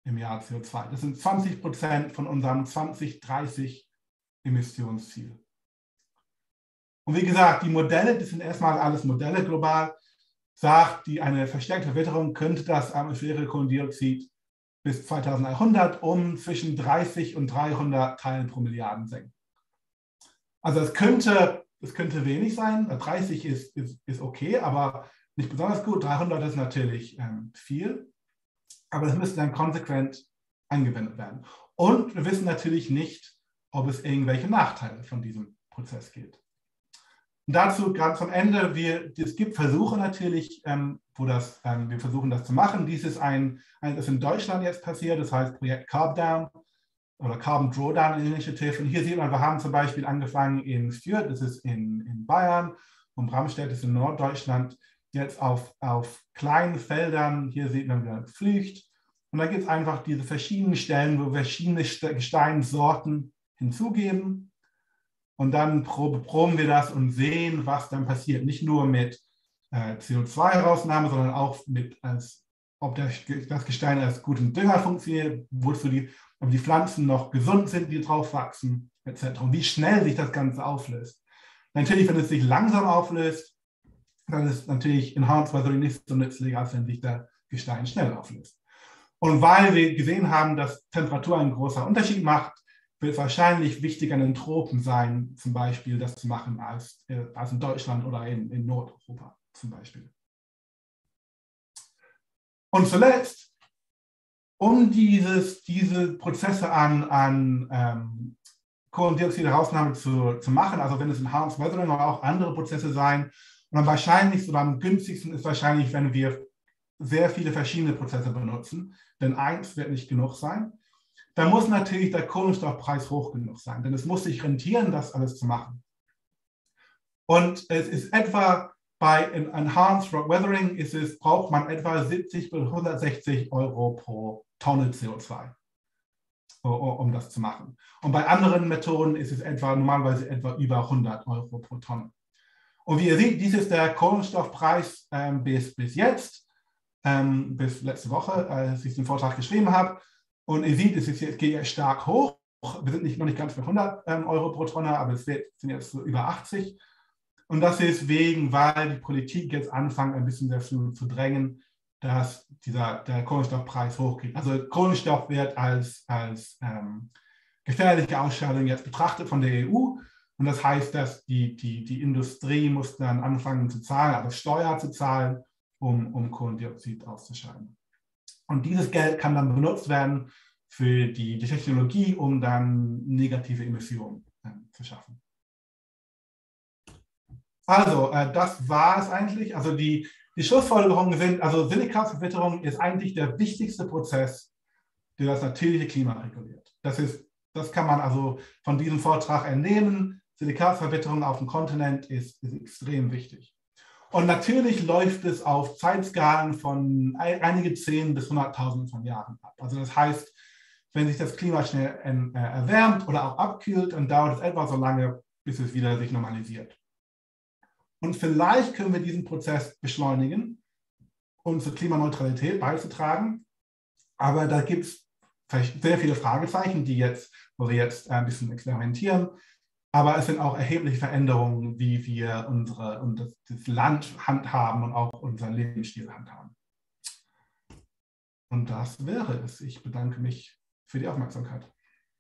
im Jahr C O zwei. Das sind zwanzig Prozent von unserem zwanzig dreißig Emissionsziel. Und wie gesagt, die Modelle, das sind erstmal alles Modelle global, sagt, die eine verstärkte Verwitterung könnte das atmosphärische Kohlendioxid bis zweitausendeinhundert um zwischen dreißig und dreihundert Teilen pro Milliarden senken. Also es könnte, es könnte wenig sein, dreißig ist, ist, ist okay, aber nicht besonders gut. dreihundert ist natürlich ähm, viel, aber es müsste dann konsequent angewendet werden. Und wir wissen natürlich nicht, ob es irgendwelche Nachteile von diesem Prozess gibt. Und dazu ganz am Ende, wir, es gibt Versuche natürlich, ähm, wo das, ähm, wir versuchen das zu machen. Dies ist ein, ein, das in Deutschland jetzt passiert, das heißt Projekt CarbDown oder Carbon Drawdown Initiative. Und hier sieht man, wir haben zum Beispiel angefangen in Fürth, das ist in, in Bayern, und Bramstedt ist in Norddeutschland, jetzt auf, auf kleinen Feldern, hier sieht man wieder Pflücht. Und da gibt es einfach diese verschiedenen Stellen, wo wir verschiedene Gesteinssorten hinzugeben. Und dann proben wir das und sehen, was dann passiert. Nicht nur mit äh, C O zwei Herausnahme, sondern auch mit, als, ob der, das Gestein als guten Dünger funktioniert, wozu die, ob die Pflanzen noch gesund sind, die drauf wachsen, et cetera. Und wie schnell sich das Ganze auflöst. Natürlich, wenn es sich langsam auflöst, dann ist natürlich Enhanced Weathering nicht so nützlich, als wenn sich der Gestein schnell auflöst. Und weil wir gesehen haben, dass Temperatur einen großen Unterschied macht, wird es wahrscheinlich wichtiger in den Tropen sein, zum Beispiel das zu machen, als, äh, als in Deutschland oder in, in Nordeuropa zum Beispiel. Und zuletzt, um dieses, diese Prozesse an, an ähm, Kohlendioxid-Herausnahme zu, zu machen, also wenn es Enhanced Weathering oder auch andere Prozesse sein, und am wahrscheinlichsten oder am günstigsten ist wahrscheinlich, wenn wir sehr viele verschiedene Prozesse benutzen, denn eins wird nicht genug sein. Da muss natürlich der Kohlenstoffpreis hoch genug sein, denn es muss sich rentieren, das alles zu machen. Und es ist etwa bei Enhanced Rock Weathering ist es, braucht man etwa siebzig bis hundertsechzig Euro pro Tonne C O zwei, um das zu machen. Und bei anderen Methoden ist es etwa normalerweise etwa über hundert Euro pro Tonne. Und wie ihr seht, dies ist der Kohlenstoffpreis ähm, bis, bis jetzt, ähm, bis letzte Woche, als ich den Vortrag geschrieben habe. Und ihr seht, es ist jetzt, geht jetzt stark hoch. Wir sind nicht, noch nicht ganz bei hundert ähm, Euro pro Tonne, aber es wird, sind jetzt so über achtzig. Und das ist wegen, weil die Politik jetzt anfängt, ein bisschen dazu zu drängen, dass dieser, der Kohlenstoffpreis hochgeht. Also Kohlenstoff wird als, als ähm, gefährliche Ausscheidung jetzt betrachtet von der E U. Und das heißt, dass die, die, die Industrie muss dann anfangen zu zahlen, also Steuer zu zahlen, um, um Kohlendioxid auszuscheiden. Und dieses Geld kann dann benutzt werden für die, die Technologie, um dann negative Emissionen äh, zu schaffen. Also, äh, das war es eigentlich. Also die, die Schlussfolgerungen sind, also Silikatverwitterung ist eigentlich der wichtigste Prozess, der das natürliche Klima reguliert. Das ist, das kann man also von diesem Vortrag entnehmen. Silikatverwitterung auf dem Kontinent ist, ist extrem wichtig. Und natürlich läuft es auf Zeitskalen von einige zehn bis hunderttausend von Jahren ab. Also das heißt, wenn sich das Klima schnell äh, erwärmt oder auch abkühlt, dann dauert es etwa so lange, bis es wieder sich normalisiert. Und vielleicht können wir diesen Prozess beschleunigen, um zur Klimaneutralität beizutragen. Aber da gibt es sehr viele Fragezeichen, die jetzt, wo wir jetzt ein bisschen experimentieren. Aber es sind auch erhebliche Veränderungen, wie wir unsere, und das, das Land handhaben und auch unseren Lebensstil handhaben. Und das wäre es. Ich bedanke mich für die Aufmerksamkeit.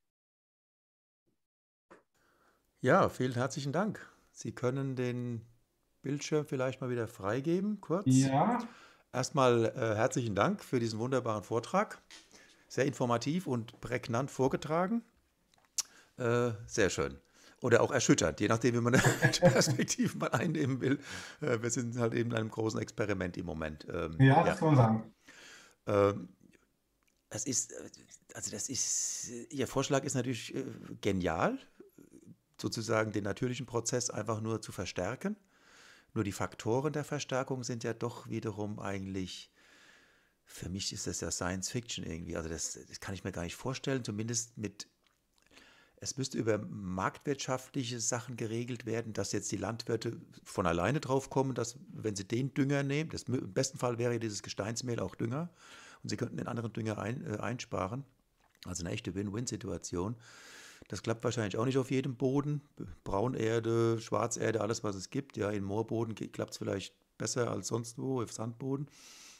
Ja, vielen herzlichen Dank. Sie können den Bildschirm vielleicht mal wieder freigeben, kurz. Ja. Erstmal äh, herzlichen Dank für diesen wunderbaren Vortrag. Sehr informativ und prägnant vorgetragen. Äh, sehr schön. Oder auch erschütternd, je nachdem, wie man die Perspektive mal einnehmen will. Äh, wir sind halt eben in einem großen Experiment im Moment. Ähm, ja, das ja. kann man sagen. Ähm, das ist, also das ist, Ihr Vorschlag ist natürlich äh, genial, sozusagen den natürlichen Prozess einfach nur zu verstärken. Nur die Faktoren der Verstärkung sind ja doch wiederum eigentlich, für mich ist das ja Science Fiction irgendwie. Also das, das kann ich mir gar nicht vorstellen, zumindest mit, es müsste über marktwirtschaftliche Sachen geregelt werden, dass jetzt die Landwirte von alleine drauf kommen, dass wenn sie den Dünger nehmen, das, im besten Fall wäre dieses Gesteinsmehl auch Dünger, und sie könnten den anderen Dünger ein, äh, einsparen. Also eine echte Win-Win-Situation. Das klappt wahrscheinlich auch nicht auf jedem Boden. Braunerde, Schwarzerde, alles was es gibt. Ja, in Moorboden klappt es vielleicht besser als sonst wo, auf Sandboden.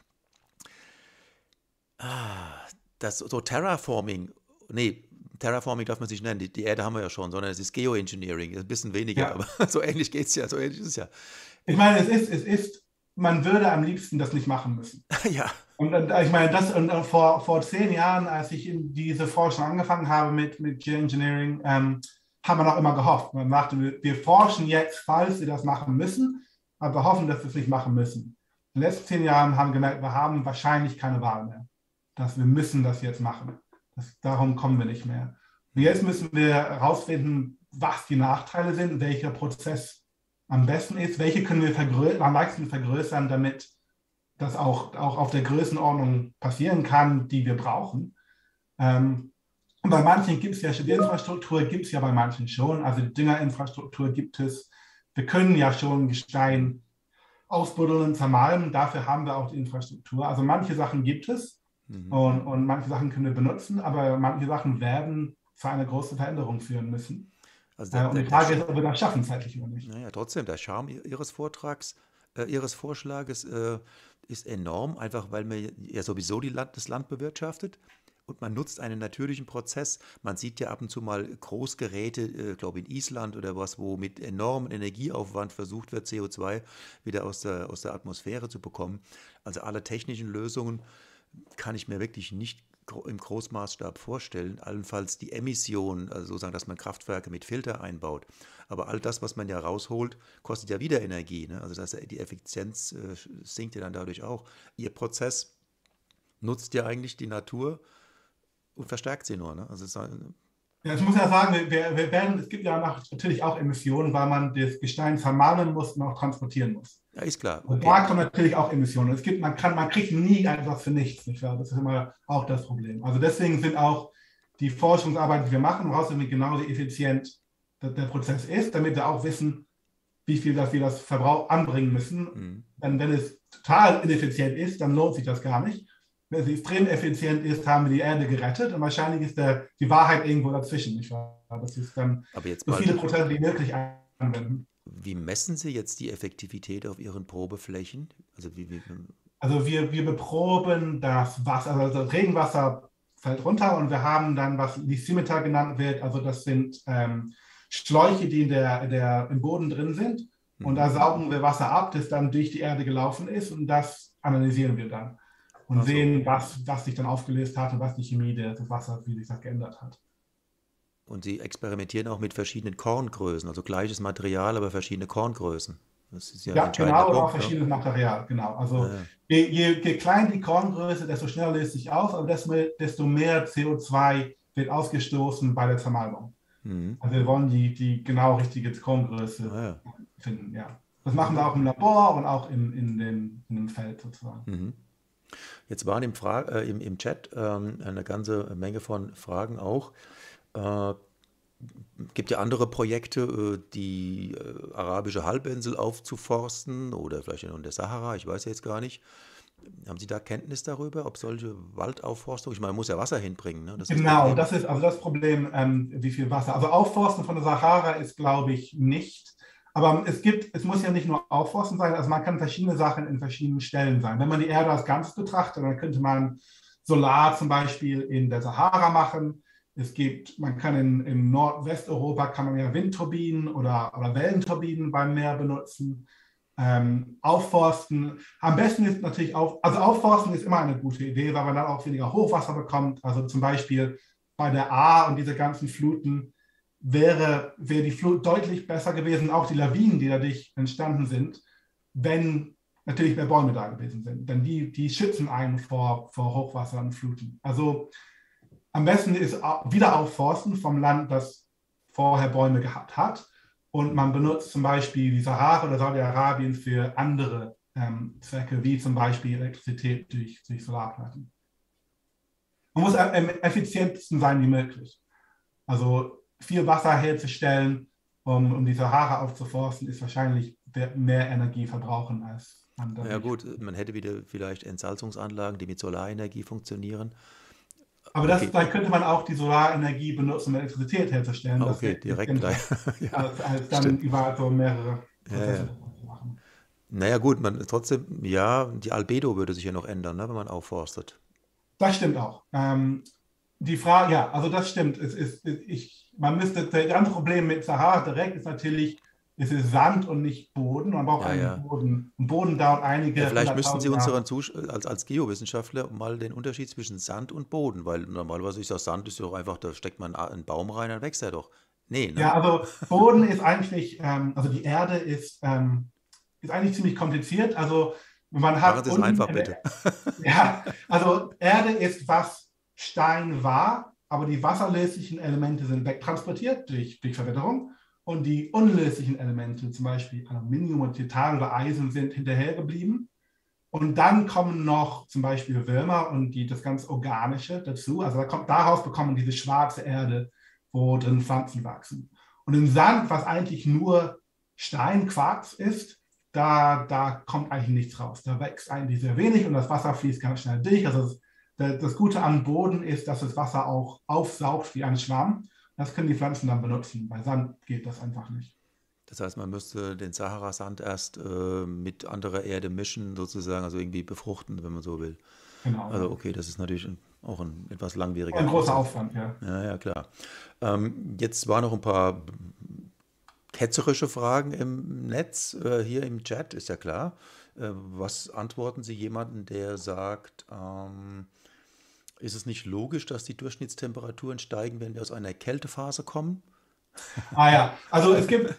Ah, das so Terraforming, nee, Terraforming darf man sich nennen, die, die Erde haben wir ja schon, sondern es ist Geoengineering, ein bisschen weniger, Ja. aber so ähnlich geht es ja, so ähnlich ist es ja. Ich meine, es ist, es ist, man würde am liebsten das nicht machen müssen. Ja. Und äh, ich meine, das und, äh, vor, vor zehn Jahren, als ich in diese Forschung angefangen habe mit, mit Geoengineering, ähm, haben wir noch immer gehofft. Man dachte, wir, wir forschen jetzt, falls wir das machen müssen, aber wir hoffen, dass wir es nicht machen müssen. In den letzten zehn Jahren haben wir gemerkt, wir haben wahrscheinlich keine Wahl mehr. Dass wir müssen das jetzt machen. Das, darum kommen wir nicht mehr. Und jetzt müssen wir herausfinden, was die Nachteile sind, welcher Prozess am besten ist, welche können wir vergrö- am meisten vergrößern, damit das auch, auch auf der Größenordnung passieren kann, die wir brauchen. Ähm, und bei manchen gibt es ja schon, die Infrastruktur gibt es ja bei manchen schon, also die Düngerinfrastruktur gibt es. Wir können ja schon Gestein ausbuddeln und zermalmen, dafür haben wir auch die Infrastruktur. Also manche Sachen gibt es mhm. und, und manche Sachen können wir benutzen, aber manche Sachen werden zu einer großen Veränderung führen müssen. Also der, und die Frage der, ist, ob wir das schaffen zeitlich oder nicht. Naja, trotzdem, der Charme Ihres Vortrags, äh, Ihres Vorschlages äh, ist enorm, einfach weil man ja sowieso die Land, das Land bewirtschaftet und man nutzt einen natürlichen Prozess. Man sieht ja ab und zu mal Großgeräte, äh, glaube in Island oder was, wo mit enormem Energieaufwand versucht wird, C O zwei wieder aus der, aus der Atmosphäre zu bekommen. Also alle technischen Lösungen kann ich mir wirklich nicht im Großmaßstab vorstellen, allenfalls die Emission, also sozusagen, dass man Kraftwerke mit Filter einbaut. Aber all das, was man ja rausholt, kostet ja wieder Energie. Ne? Also das, die Effizienz äh, sinkt ja dann dadurch auch. Ihr Prozess nutzt ja eigentlich die Natur und verstärkt sie nur. Ne? Also es, ja, ich muss ja sagen, wir, wir werden, es gibt ja natürlich auch Emissionen, weil man das Gestein zermahlen muss und auch transportieren muss. Ja, ist klar. Okay. Und da kommen natürlich auch Emissionen. Es gibt, man, kann, man kriegt nie etwas für nichts, nicht wahr? Das ist immer auch das Problem. Also deswegen sind auch die Forschungsarbeiten, die wir machen, herausfinden, genau wie effizient der, der Prozess ist, damit wir auch wissen, wie viel dass wir das Verbrauch anbringen müssen. Mhm. Denn wenn es total ineffizient ist, dann lohnt sich das gar nicht. Wenn es extrem effizient ist, haben wir die Erde gerettet und wahrscheinlich ist der, die Wahrheit irgendwo dazwischen. Nicht wahr? Das ist dann Aber jetzt so viele Prozesse wie möglich anwenden. Wie messen Sie jetzt die Effektivität auf Ihren Probeflächen? Also, wie, wie, also wir, wir beproben das Wasser, also das Regenwasser fällt runter und wir haben dann, was Lysimeter genannt wird, also das sind ähm, Schläuche, die in der, der, im Boden drin sind und mhm. da saugen wir Wasser ab, das dann durch die Erde gelaufen ist und das analysieren wir dann. Und also sehen, was, was sich dann aufgelöst hat und was die Chemie des Wassers, wie sich das geändert hat. Und Sie experimentieren auch mit verschiedenen Korngrößen, also gleiches Material, aber verschiedene Korngrößen. Das ist ja, ja genau, oder auch verschiedenes Material, genau. Also ja. je, je, je kleiner die Korngröße, desto schneller löst sich auf, aber desto, desto mehr C O zwei wird ausgestoßen bei der Zermalmung. Mhm. Also wir wollen die, die genau richtige Korngröße ah, ja. finden, ja. Das machen wir auch im Labor und auch in, in, dem, in dem Feld sozusagen. Mhm. Jetzt waren im, Fra äh, im, im Chat ähm, eine ganze Menge von Fragen auch. Es äh, gibt ja andere Projekte, äh, die äh, arabische Halbinsel aufzuforsten oder vielleicht in der Sahara, ich weiß jetzt gar nicht. Haben Sie da Kenntnis darüber, ob solche Waldaufforstung, ich meine, man muss ja Wasser hinbringen. Ne? Das genau, das ist also das Problem, ähm, wie viel Wasser. Also Aufforsten von der Sahara ist, glaube ich, nicht. Aber es gibt, es muss ja nicht nur Aufforsten sein, also man kann verschiedene Sachen in verschiedenen Stellen sein. Wenn man die Erde als Ganzes betrachtet, dann könnte man Solar zum Beispiel in der Sahara machen. Es gibt, man kann in, in Nordwesteuropa kann man ja Windturbinen oder, oder Wellenturbinen beim Meer benutzen. Ähm, aufforsten, am besten ist natürlich, auf, also Aufforsten ist immer eine gute Idee, weil man dann auch weniger Hochwasser bekommt. Also zum Beispiel bei der Ahr und diese ganzen Fluten wäre, wäre die Flut deutlich besser gewesen, auch die Lawinen, die dadurch entstanden sind, wenn natürlich mehr Bäume da gewesen sind. Denn die, die schützen einen vor, vor Hochwasser und Fluten. Also am besten ist Wiederaufforsten vom Land, das vorher Bäume gehabt hat. Und man benutzt zum Beispiel die Sahara oder Saudi-Arabien für andere ähm, Zwecke, wie zum Beispiel Elektrizität durch, durch Solarplatten. Man muss am effizientesten sein wie möglich. Also viel Wasser herzustellen, um, um die Sahara aufzuforsten, ist wahrscheinlich mehr Energie verbrauchen als Ja gut, man hätte wieder vielleicht Entsalzungsanlagen, die mit Solarenergie funktionieren. Aber das, okay. Da könnte man auch die Solarenergie benutzen, um Elektrizität herzustellen. Ah, okay, das direkt gleich. ja, als, als dann über so mehrere Prozesse ja, ja. machen. Naja gut, man trotzdem, ja, die Albedo würde sich ja noch ändern, ne, wenn man aufforstet. Das stimmt auch. Ähm, die Frage, ja, also das stimmt. Es ist, ich, man müsste, das andere Problem mit Sahara direkt ist natürlich, es ist Sand und nicht Boden. Man braucht ja, einen ja. Boden. Und Boden dauert einige. Ja, vielleicht müssen Sie unseren Zusch als, als Geowissenschaftler mal den Unterschied zwischen Sand und Boden, weil normalerweise ist das Sand, ist ja doch einfach, da steckt man einen Baum rein, dann wächst er doch. Nee, ne? Ja, also Boden ist eigentlich, ähm, also die Erde ist, ähm, ist eigentlich ziemlich kompliziert. Also man hat. Machen Sie es einfach, bitte. Ja, also Erde ist, was Stein war, aber die wasserlöslichen Elemente sind wegtransportiert durch, durch Verwitterung. Und die unlöslichen Elemente, zum Beispiel Aluminium und Titan oder Eisen, sind hinterher geblieben. Und dann kommen noch zum Beispiel Würmer und die, das ganz Organische dazu. Also da kommt, daraus bekommen diese schwarze Erde, wo drin Pflanzen wachsen. Und im Sand, was eigentlich nur Steinquarz ist, da, da kommt eigentlich nichts raus. Da wächst eigentlich sehr wenig und das Wasser fließt ganz schnell durch. Also das, das Gute am Boden ist, dass das Wasser auch aufsaugt wie ein Schwamm. Das können die Pflanzen dann benutzen. Bei Sand geht das einfach nicht. Das heißt, man müsste den Sahara-Sand erst äh, mit anderer Erde mischen, sozusagen, also irgendwie befruchten, wenn man so will. Genau. Also okay, das ist natürlich ein, auch ein etwas langwieriger Ein großer Aufwand, ja. Ja, ja, klar. Ähm, jetzt waren noch ein paar ketzerische Fragen im Netz, äh, hier im Chat, ist ja klar. Äh, was antworten Sie jemandem, der sagt, ähm, ist es nicht logisch, dass die Durchschnittstemperaturen steigen, wenn wir aus einer Kältephase kommen? Ah ja, also es gibt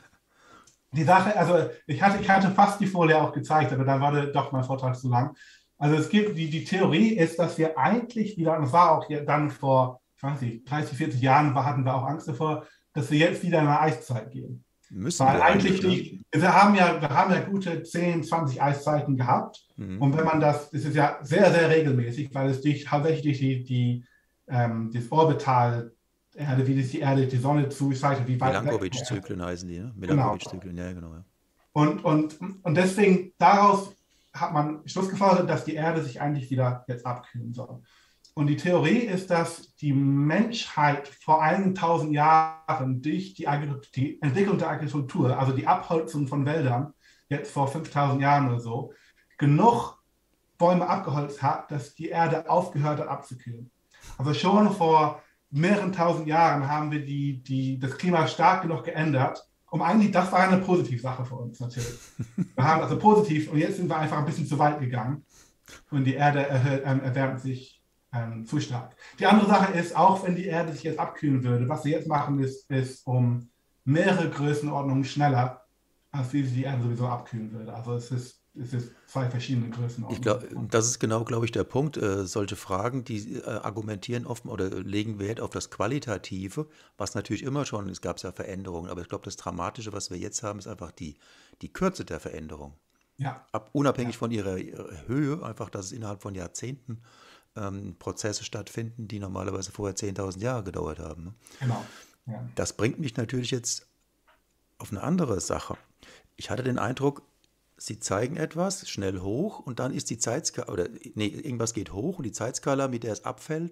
die Sache, also ich hatte, ich hatte fast die Folie auch gezeigt, aber dann war doch mein Vortrag zu lang. Also es gibt, die, die Theorie ist, dass wir eigentlich wieder, und das war auch hier dann vor, ich weiß nicht, dreißig, vierzig Jahren hatten wir auch Angst davor, dass wir jetzt wieder in eine Eiszeit gehen. Müssen Weil wir eigentlich, eigentlich, die, wir, haben ja, wir haben ja gute zehn, zwanzig Eiszeiten gehabt. Mhm. Und wenn man das, das ist ja sehr, sehr regelmäßig, weil es durch, hauptsächlich durch die, die, ähm, das Orbital Erde, wie das die Erde, die Sonne zuschaltet, wie weit Milankovitch-Zyklen heißen die, ne? Milankovitch-Zyklen, genau. Ja, genau. Ja. Und, und, und deswegen, daraus hat man schlussgefolgert, dass die Erde sich eigentlich wieder jetzt abkühlen soll. Und die Theorie ist, dass die Menschheit vor einigen tausend Jahren durch die, die Entwicklung der Agrikultur, also die Abholzung von Wäldern, jetzt vor fünftausend Jahren oder so, genug Bäume abgeholzt hat, dass die Erde aufgehört hat abzukühlen. Also schon vor mehreren tausend Jahren haben wir die, die, das Klima stark genug geändert, um eigentlich, das war eine Positivsache für uns natürlich. Wir haben also positiv, und jetzt sind wir einfach ein bisschen zu weit gegangen und die Erde erhöht, ähm, erwärmt sich Ähm, zu stark. Die andere Sache ist, auch wenn die Erde sich jetzt abkühlen würde, was sie jetzt machen, ist, ist um mehrere Größenordnungen schneller, als wie sie die Erde sowieso abkühlen würde. Also es ist, es ist zwei verschiedene Größenordnungen. Ich glaub, das ist genau, glaube ich, der Punkt. Äh, solche Fragen, die äh, argumentieren oft oder legen Wert auf das Qualitative, was natürlich immer schon, es gab ja Veränderungen, aber ich glaube, das Dramatische, was wir jetzt haben, ist einfach die, die Kürze der Veränderung. Ja. Ab, unabhängig ja. von ihrer, ihrer Höhe, einfach, dass es innerhalb von Jahrzehnten Prozesse stattfinden, die normalerweise vorher zehntausend Jahre gedauert haben. Ne? Genau. Ja. Das bringt mich natürlich jetzt auf eine andere Sache. Ich hatte den Eindruck, Sie zeigen etwas schnell hoch und dann ist die Zeitskala, oder nee, irgendwas geht hoch und die Zeitskala, mit der es abfällt,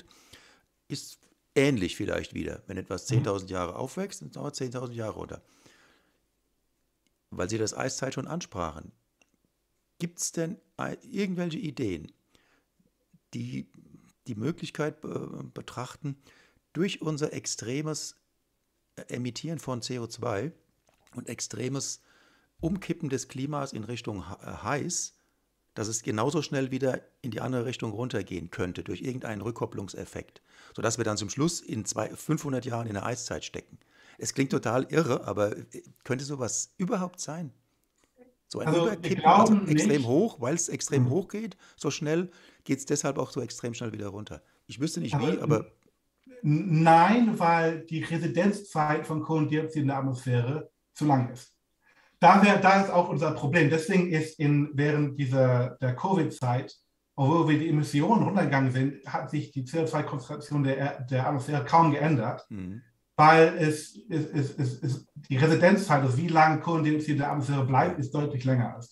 ist ähnlich vielleicht wieder. Wenn etwas zehntausend Jahre aufwächst, dann dauert zehntausend Jahre runter. Weil Sie das Eiszeit schon ansprachen. Gibt es denn irgendwelche Ideen, die die Möglichkeit äh, betrachten, durch unser extremes Emittieren von C O zwei und extremes Umkippen des Klimas in Richtung heiß, dass es genauso schnell wieder in die andere Richtung runtergehen könnte, durch irgendeinen Rückkopplungseffekt, sodass wir dann zum Schluss in zwei, fünfhundert Jahren in der Eiszeit stecken. Es klingt total irre, aber könnte sowas überhaupt sein? So ein Also, Überkippen, wir also glauben extrem nicht. hoch, weil es extrem Mhm. hoch geht, so schnell geht es deshalb auch so extrem schnell wieder runter. Ich wüsste nicht Also, wie, aber N- Nein, weil die Residenzzeit von Kohlendioxid in der Atmosphäre zu lang ist. Da, wär, da ist auch unser Problem. Deswegen ist in, während dieser, der Covid-Zeit, obwohl wir die Emissionen runtergegangen sind, hat sich die C O zwei Konzentration der, der Atmosphäre kaum geändert, mhm. weil es, es, es, es, es, die Residenzzeit, also wie lange Kohlendioxid in der Atmosphäre bleibt, ist deutlich länger als das.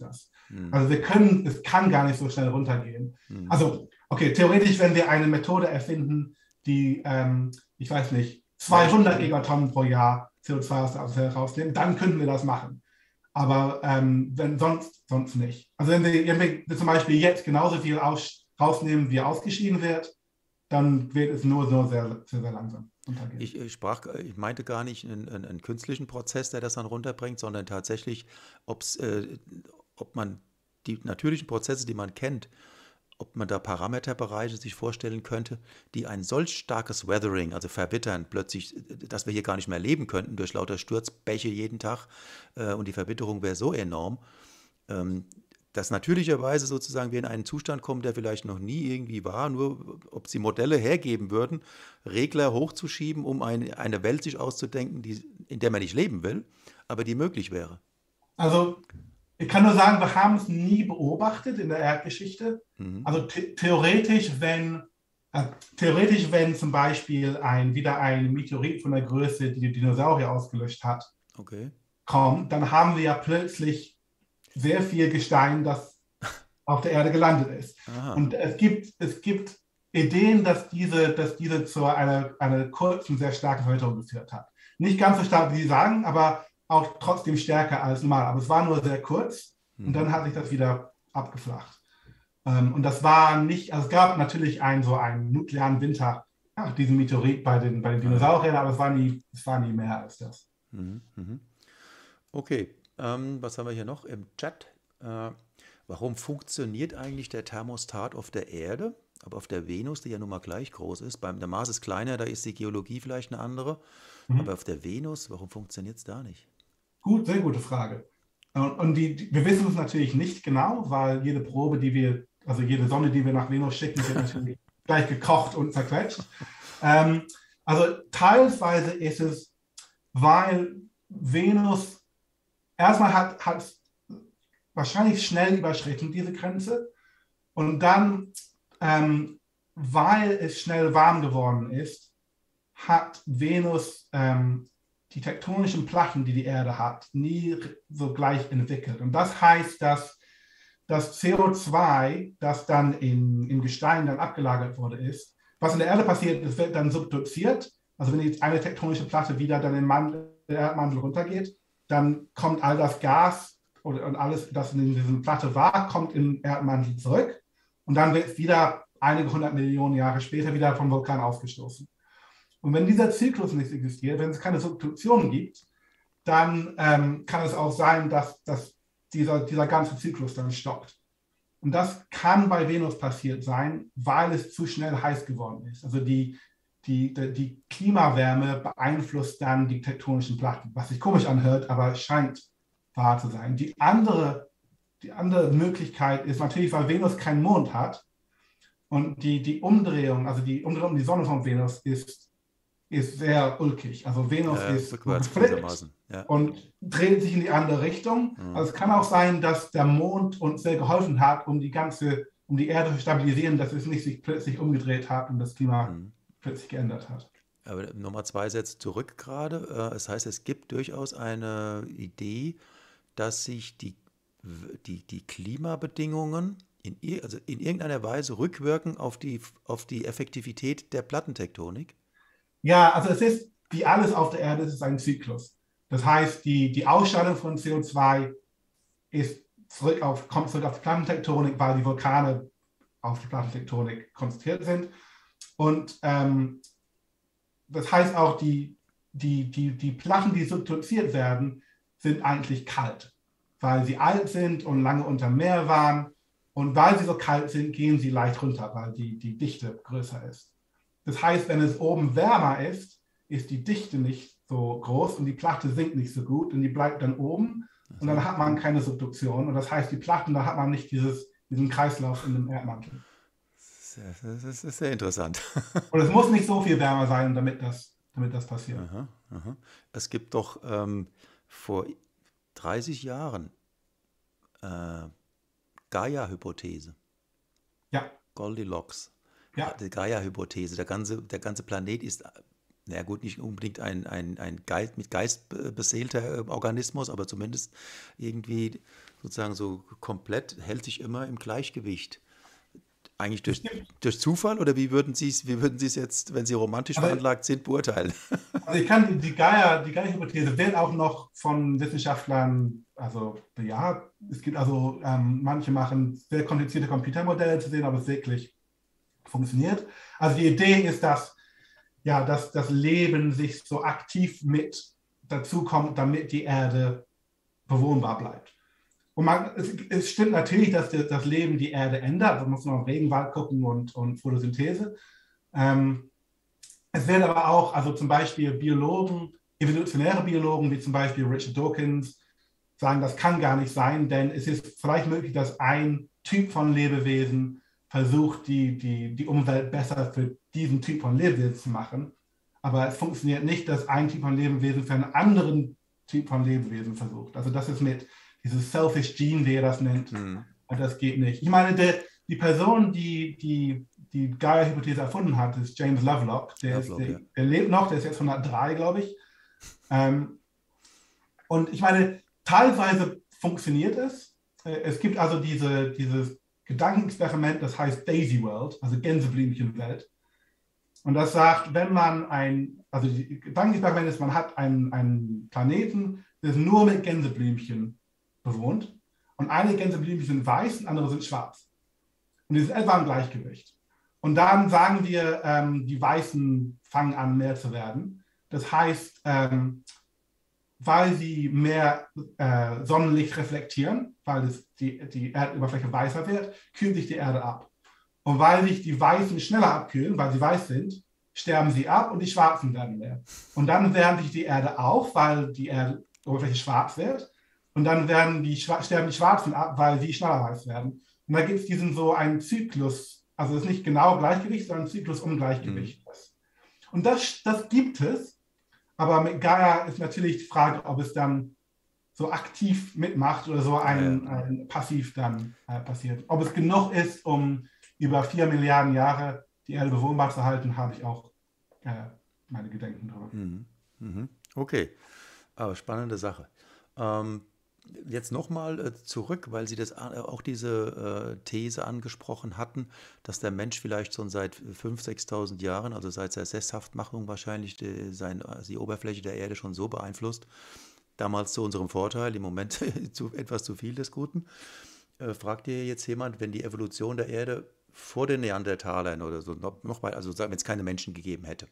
Hm. Also wir können, es kann gar nicht so schnell runtergehen. Hm. Also, okay, theoretisch, wenn wir eine Methode erfinden, die, ähm, ich weiß nicht, zweihundert Gigatonnen pro Jahr C O zwei aus der Atmosphäre rausnehmen, dann könnten wir das machen. Aber ähm, wenn sonst, sonst nicht. Also wenn wir, wenn wir zum Beispiel jetzt genauso viel aus, rausnehmen, wie ausgeschieden wird, dann wird es nur so sehr, sehr, sehr langsam runtergehen. Ich, ich, sprach, ich meinte gar nicht einen, einen, einen künstlichen Prozess, der das dann runterbringt, sondern tatsächlich, ob's, äh, ob man die natürlichen Prozesse, die man kennt, ob man da Parameterbereiche sich vorstellen könnte, die ein solch starkes Weathering, also Verwittern, plötzlich, dass wir hier gar nicht mehr leben könnten durch lauter Sturzbäche jeden Tag äh, und die Verbitterung wäre so enorm, ähm, dass natürlicherweise sozusagen wir in einen Zustand kommen, der vielleicht noch nie irgendwie war, nur ob sie Modelle hergeben würden, Regler hochzuschieben, um eine, eine Welt sich auszudenken, die, in der man nicht leben will, aber die möglich wäre. Also ich kann nur sagen, wir haben es nie beobachtet in der Erdgeschichte. Mhm. Also the theoretisch, wenn, äh, theoretisch, wenn zum Beispiel ein, wieder ein Meteorit von der Größe, die die Dinosaurier ausgelöscht hat, Okay. kommt, dann haben wir ja plötzlich sehr viel Gestein, das auf der Erde gelandet ist. Aha. Und es gibt, es gibt Ideen, dass diese, dass diese zu einer, einer kurzen, sehr starken Verwitterung geführt hat. Nicht ganz so stark, wie Sie sagen, aber auch trotzdem stärker als normal. Aber es war nur sehr kurz und dann hat sich das wieder abgeflacht. Ähm, und das war nicht, also es gab natürlich einen so einen nuklearen Winter nach diesem Meteorit bei den, bei den Dinosauriern, aber es war nie, es war nie mehr als das. Mhm. Mhm. Okay, ähm, was haben wir hier noch im Chat? Äh, warum funktioniert eigentlich der Thermostat auf der Erde, aber auf der Venus, die ja nun mal gleich groß ist? Beim der Mars ist kleiner, da ist die Geologie vielleicht eine andere. Mhm. Aber auf der Venus, warum funktioniert es da nicht? Gut, sehr gute Frage. Und, und die, die, wir wissen es natürlich nicht genau, weil jede Probe, die wir, also jede Sonne, die wir nach Venus schicken, wird natürlich gleich gekocht und zerquetscht. Ähm, also teilweise ist es, weil Venus erstmal hat, hat wahrscheinlich schnell überschritten, diese Grenze. Und dann, ähm, weil es schnell warm geworden ist, hat Venus ähm, die tektonischen Platten, die die Erde hat, nie so gleich entwickelt. Und das heißt, dass das C O zwei, das dann in, in Gestein dann abgelagert wurde, ist, was in der Erde passiert, es wird dann subduziert. Also wenn jetzt eine tektonische Platte wieder dann im Mantel, der Erdmantel runtergeht, dann kommt all das Gas und, und alles, das in dieser Platte war, kommt im Erdmantel zurück. Und dann wird es wieder einige hundert Millionen Jahre später wieder vom Vulkan ausgestoßen. Und wenn dieser Zyklus nicht existiert, wenn es keine Subduktion gibt, dann ähm, kann es auch sein, dass, dass dieser, dieser ganze Zyklus dann stoppt. Und das kann bei Venus passiert sein, weil es zu schnell heiß geworden ist. Also die, die, die Klimawärme beeinflusst dann die tektonischen Platten, was sich komisch anhört, aber es scheint wahr zu sein. Die andere, die andere Möglichkeit ist natürlich, weil Venus keinen Mond hat und die, die Umdrehung, also die Umdrehung um die Sonne von Venus ist ist sehr ulkig. Also Venus Äh, ist rückwärts geflippt gewissermaßen. Ja. und dreht sich in die andere Richtung. Mhm. Also es kann auch sein, dass der Mond uns sehr geholfen hat, um die ganze, um die Erde zu stabilisieren, dass es nicht sich plötzlich umgedreht hat und das Klima Mhm. plötzlich geändert hat. Aber nochmal zwei Sätze zurück gerade. Äh, Das heißt, es gibt durchaus eine Idee, dass sich die, die, die Klimabedingungen in, ir- also in irgendeiner Weise rückwirken auf die, auf die Effektivität der Plattentektonik. Ja, also es ist, wie alles auf der Erde, es ist ein Zyklus. Das heißt, die, die Ausscheidung von C O zwei ist zurück auf, kommt zurück auf die Plattentektonik, weil die Vulkane auf die Plattentektonik konzentriert sind. Und ähm, das heißt auch, die, die, die, die Platten, die subduziert werden, sind eigentlich kalt, weil sie alt sind und lange unter Meer waren. Und weil sie so kalt sind, gehen sie leicht runter, weil die, die Dichte größer ist. Das heißt, wenn es oben wärmer ist, ist die Dichte nicht so groß und die Platte sinkt nicht so gut und die bleibt dann oben und dann hat man keine Subduktion. Und das heißt, die Platten, da hat man nicht dieses, diesen Kreislauf in dem Erdmantel. Das ist, das ist sehr interessant. Und es muss nicht so viel wärmer sein, damit das, damit das passiert. Aha, aha. Es gibt doch ähm, vor dreißig Jahren äh, Gaia-Hypothese, Ja, Goldilocks. ja. Die Gaia-Hypothese, der ganze, der ganze Planet ist Na ja, gut, nicht unbedingt ein, ein, ein Geist, mit Geist be- beseelter äh, Organismus, aber zumindest irgendwie sozusagen so komplett hält sich immer im Gleichgewicht. Eigentlich Es durch, gibt, durch Zufall oder wie würden Sie es, wie würden Sie es jetzt, wenn Sie romantisch also, veranlagt sind, beurteilen? also ich kann die, die Gaia, die Gaia-Hypothese wird auch noch von Wissenschaftlern also bejaht. Es gibt also, ähm, manche machen sehr komplizierte Computermodelle zu sehen, ob es wirklich funktioniert. Also die Idee ist, dass, ja, dass das Leben sich so aktiv mit dazu kommt, damit die Erde bewohnbar bleibt. Und man, es, es stimmt natürlich, dass das, das Leben die Erde ändert. Da muss man auf Regenwald gucken und, und Photosynthese. Ähm, Es werden aber auch, also zum Beispiel Biologen, evolutionäre Biologen, wie zum Beispiel Richard Dawkins, sagen, das kann gar nicht sein, denn es ist vielleicht möglich, dass ein Typ von Lebewesen versucht, die, die, die Umwelt besser für diesen Typ von Lebewesen zu machen. Aber es funktioniert nicht, dass ein Typ von Lebewesen für einen anderen Typ von Lebewesen versucht. Also das ist mit dieses Selfish Gene, wie er das nennt, Hm, und das geht nicht. Ich meine, der, die Person, die die, die Gaia-Hypothese erfunden hat, ist James Lovelock. Der, ist, Lovelock, der, ja. der lebt noch, der ist jetzt hundertdrei, glaube ich. Ähm, und ich meine, teilweise funktioniert es. Äh, Es gibt also diese, dieses Gedankenexperiment, das heißt Daisy World, also Gänseblümchenwelt. Und das sagt, wenn man ein, also die Gedankenexperiment ist, man hat einen, einen Planeten, der ist nur mit Gänseblümchen bewohnt. Und einige Gänseblümchen sind weiß und andere sind schwarz. Und die sind etwa im Gleichgewicht. Und dann sagen wir, ähm, die Weißen fangen an, mehr zu werden. Das heißt, ähm, weil sie mehr äh, Sonnenlicht reflektieren, weil es die, die Erdoberfläche weißer wird, kühlt sich die Erde ab. Und weil sich die Weißen schneller abkühlen, weil sie weiß sind, sterben sie ab und die Schwarzen werden mehr. Und dann wärmt sich die Erde auf, weil die Erdoberfläche schwarz wird. Und dann werden die, sterben die Schwarzen ab, weil sie schneller weiß werden. Und da gibt es diesen so einen Zyklus, also es ist nicht genau Gleichgewicht, sondern Zyklus um Gleichgewicht. Mhm. Und das, das gibt es, aber mit Gaia ist natürlich die Frage, ob es dann so aktiv mitmacht oder so ein, Ja, ja. ein passiv dann äh, passiert. Ob es genug ist, um über vier Milliarden Jahre die Erde bewohnbar zu halten, habe ich auch äh, meine Gedanken darüber. Mhm. Mhm. Okay, aber spannende Sache. Ähm, jetzt nochmal äh, zurück, weil Sie das a- auch diese äh, These angesprochen hatten, dass der Mensch vielleicht schon seit fünftausend, sechstausend Jahren, also seit seiner Sesshaftmachung wahrscheinlich, die, sein, also die Oberfläche der Erde schon so beeinflusst, damals zu unserem Vorteil, im Moment zu, etwas zu viel des Guten. Äh, fragt ihr jetzt jemand, wenn die Evolution der Erde vor den Neandertalern oder so noch, noch weit, also wenn es keine Menschen gegeben hätte,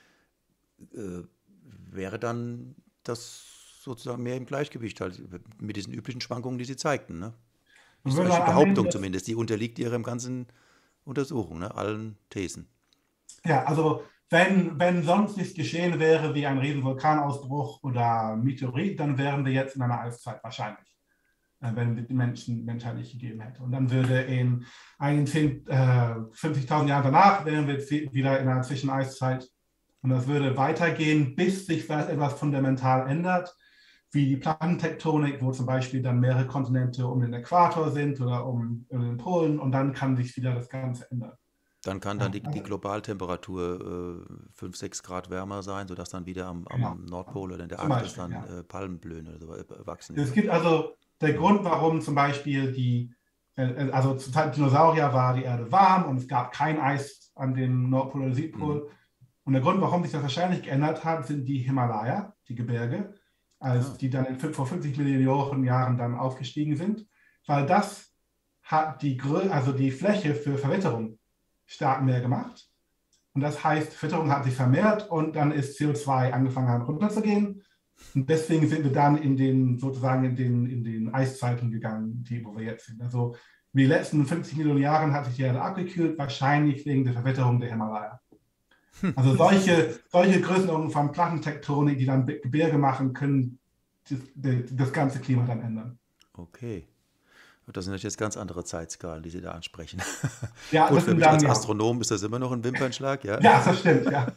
äh, wäre dann das sozusagen mehr im Gleichgewicht halt mit diesen üblichen Schwankungen, die Sie zeigten, ne? Und Ist würde euch man die annehmen, Behauptung dass, zumindest, die unterliegt Ihrem ganzen Untersuchungen, ne? Allen Thesen. ja, also wenn, wenn sonst nichts geschehen wäre wie ein riesen Vulkanausbruch oder Meteorit, dann wären wir jetzt in einer Eiszeit wahrscheinlich, äh, wenn es die Menschen, Menschheit nicht gegeben hätte. Und dann würde in einigen zehn, äh, fünfzigtausend Jahren danach wären wir jetzt wieder in einer Zwischeneiszeit. Und das würde weitergehen, bis sich etwas fundamental ändert, wie die Plattentektonik, wo zum Beispiel dann mehrere Kontinente um den Äquator sind oder um, um den Polen, und dann kann sich wieder das Ganze ändern. Dann kann dann Ja, die, die also, Globaltemperatur äh, fünf, sechs Grad wärmer sein, sodass dann wieder am, genau, am Nordpol oder in der zum Arktis Beispiel, dann ja. äh, Palmen blühen oder so äh, wachsen Es wieder. gibt also der Mhm. Grund, warum zum Beispiel die, äh, also zur Zeit der Dinosaurier war die Erde warm und es gab kein Eis an dem Nordpol oder Mhm. Südpol. Und der Grund, warum sich das wahrscheinlich geändert hat, sind die Himalaya, die Gebirge, als Ah, die dann in, vor fünfzig Millionen Jahren dann aufgestiegen sind, weil das hat die, Grö also die Fläche für Verwitterung stark mehr gemacht. Und das heißt, Verwitterung hat sich vermehrt und dann ist C O zwei angefangen runterzugehen. Und deswegen sind wir dann in den, sozusagen in den, in den Eiszeiten gegangen, die, wo wir jetzt sind. Also in den letzten fünfzig Millionen Jahren hat sich die Erde abgekühlt, wahrscheinlich wegen der Verwitterung der Himalaya. Also solche, solche Größenordnungen von Plattentektonik, die dann Gebirge machen, können das, das ganze Klima dann ändern. okay. Das sind natürlich jetzt ganz andere Zeitskalen, die Sie da ansprechen. Ja, Gut, das für sind mich dann, als ja. Astronom ist das immer noch ein Wimpernschlag, ja. Ja, das stimmt, ja.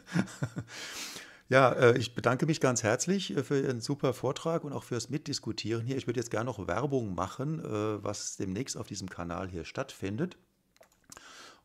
Ja, äh, ich bedanke mich ganz herzlich äh, für Ihren super Vortrag und auch fürs Mitdiskutieren hier. Ich würde jetzt gerne noch Werbung machen, äh, was demnächst auf diesem Kanal hier stattfindet.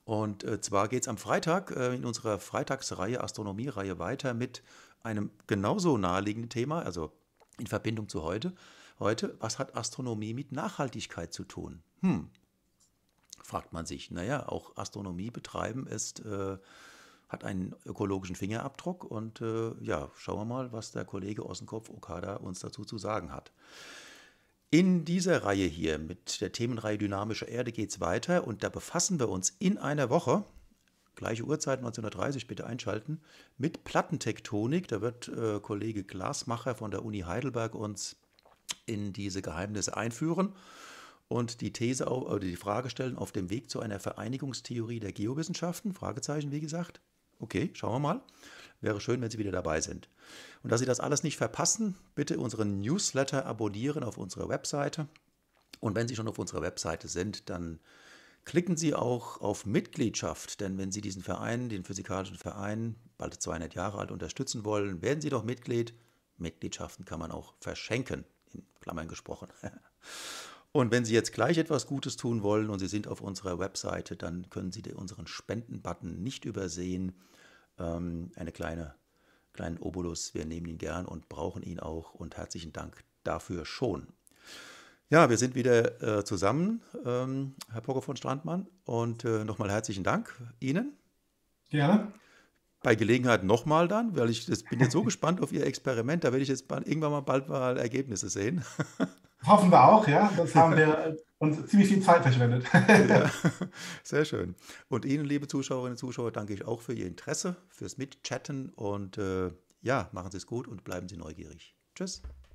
Und äh, zwar geht es am Freitag äh, in unserer Freitagsreihe, Astronomie-Reihe weiter mit einem genauso naheliegenden Thema, also in Verbindung zu heute. Heute, was hat Astronomie mit Nachhaltigkeit zu tun? Hm, fragt man sich. Naja, auch Astronomie betreiben ist, äh, hat einen ökologischen Fingerabdruck und äh, ja, schauen wir mal, was der Kollege Ossenkopf-Okada uns dazu zu sagen hat. In dieser Reihe hier mit der Themenreihe Dynamische Erde geht es weiter und da befassen wir uns in einer Woche, gleiche Uhrzeit neunzehn Uhr dreißig, bitte einschalten, mit Plattentektonik. Da wird äh, Kollege Glasmacher von der Uni Heidelberg uns in diese Geheimnisse einführen und die These oder die Frage stellen, auf dem Weg zu einer Vereinigungstheorie der Geowissenschaften, Fragezeichen wie gesagt. Okay, schauen wir mal. Wäre schön, wenn Sie wieder dabei sind. Und dass Sie das alles nicht verpassen, bitte unseren Newsletter abonnieren auf unserer Webseite. Und wenn Sie schon auf unserer Webseite sind, dann klicken Sie auch auf Mitgliedschaft. Denn wenn Sie diesen Verein, den Physikalischen Verein, bald zweihundert Jahre alt, unterstützen wollen, werden Sie doch Mitglied. Mitgliedschaften kann man auch verschenken, in Klammern gesprochen. Und wenn Sie jetzt gleich etwas Gutes tun wollen und Sie sind auf unserer Webseite, dann können Sie unseren Spenden-Button nicht übersehen. Ähm, eine kleine, kleinen Obolus, wir nehmen ihn gern und brauchen ihn auch und herzlichen Dank dafür schon. Ja, wir sind wieder äh, zusammen, ähm, Herr Pocker von Strandmann, und äh, nochmal herzlichen Dank Ihnen. Gerne. Bei Gelegenheit nochmal dann, weil ich das bin jetzt so gespannt auf Ihr Experiment, da werde ich jetzt bald, irgendwann mal bald mal Ergebnisse sehen. Hoffen wir auch, ja. Das haben wir uns ziemlich viel Zeit verschwendet. Ja, sehr schön. Und Ihnen, liebe Zuschauerinnen und Zuschauer, danke ich auch für Ihr Interesse, fürs Mitchatten und äh, ja, machen Sie es gut und bleiben Sie neugierig. Tschüss.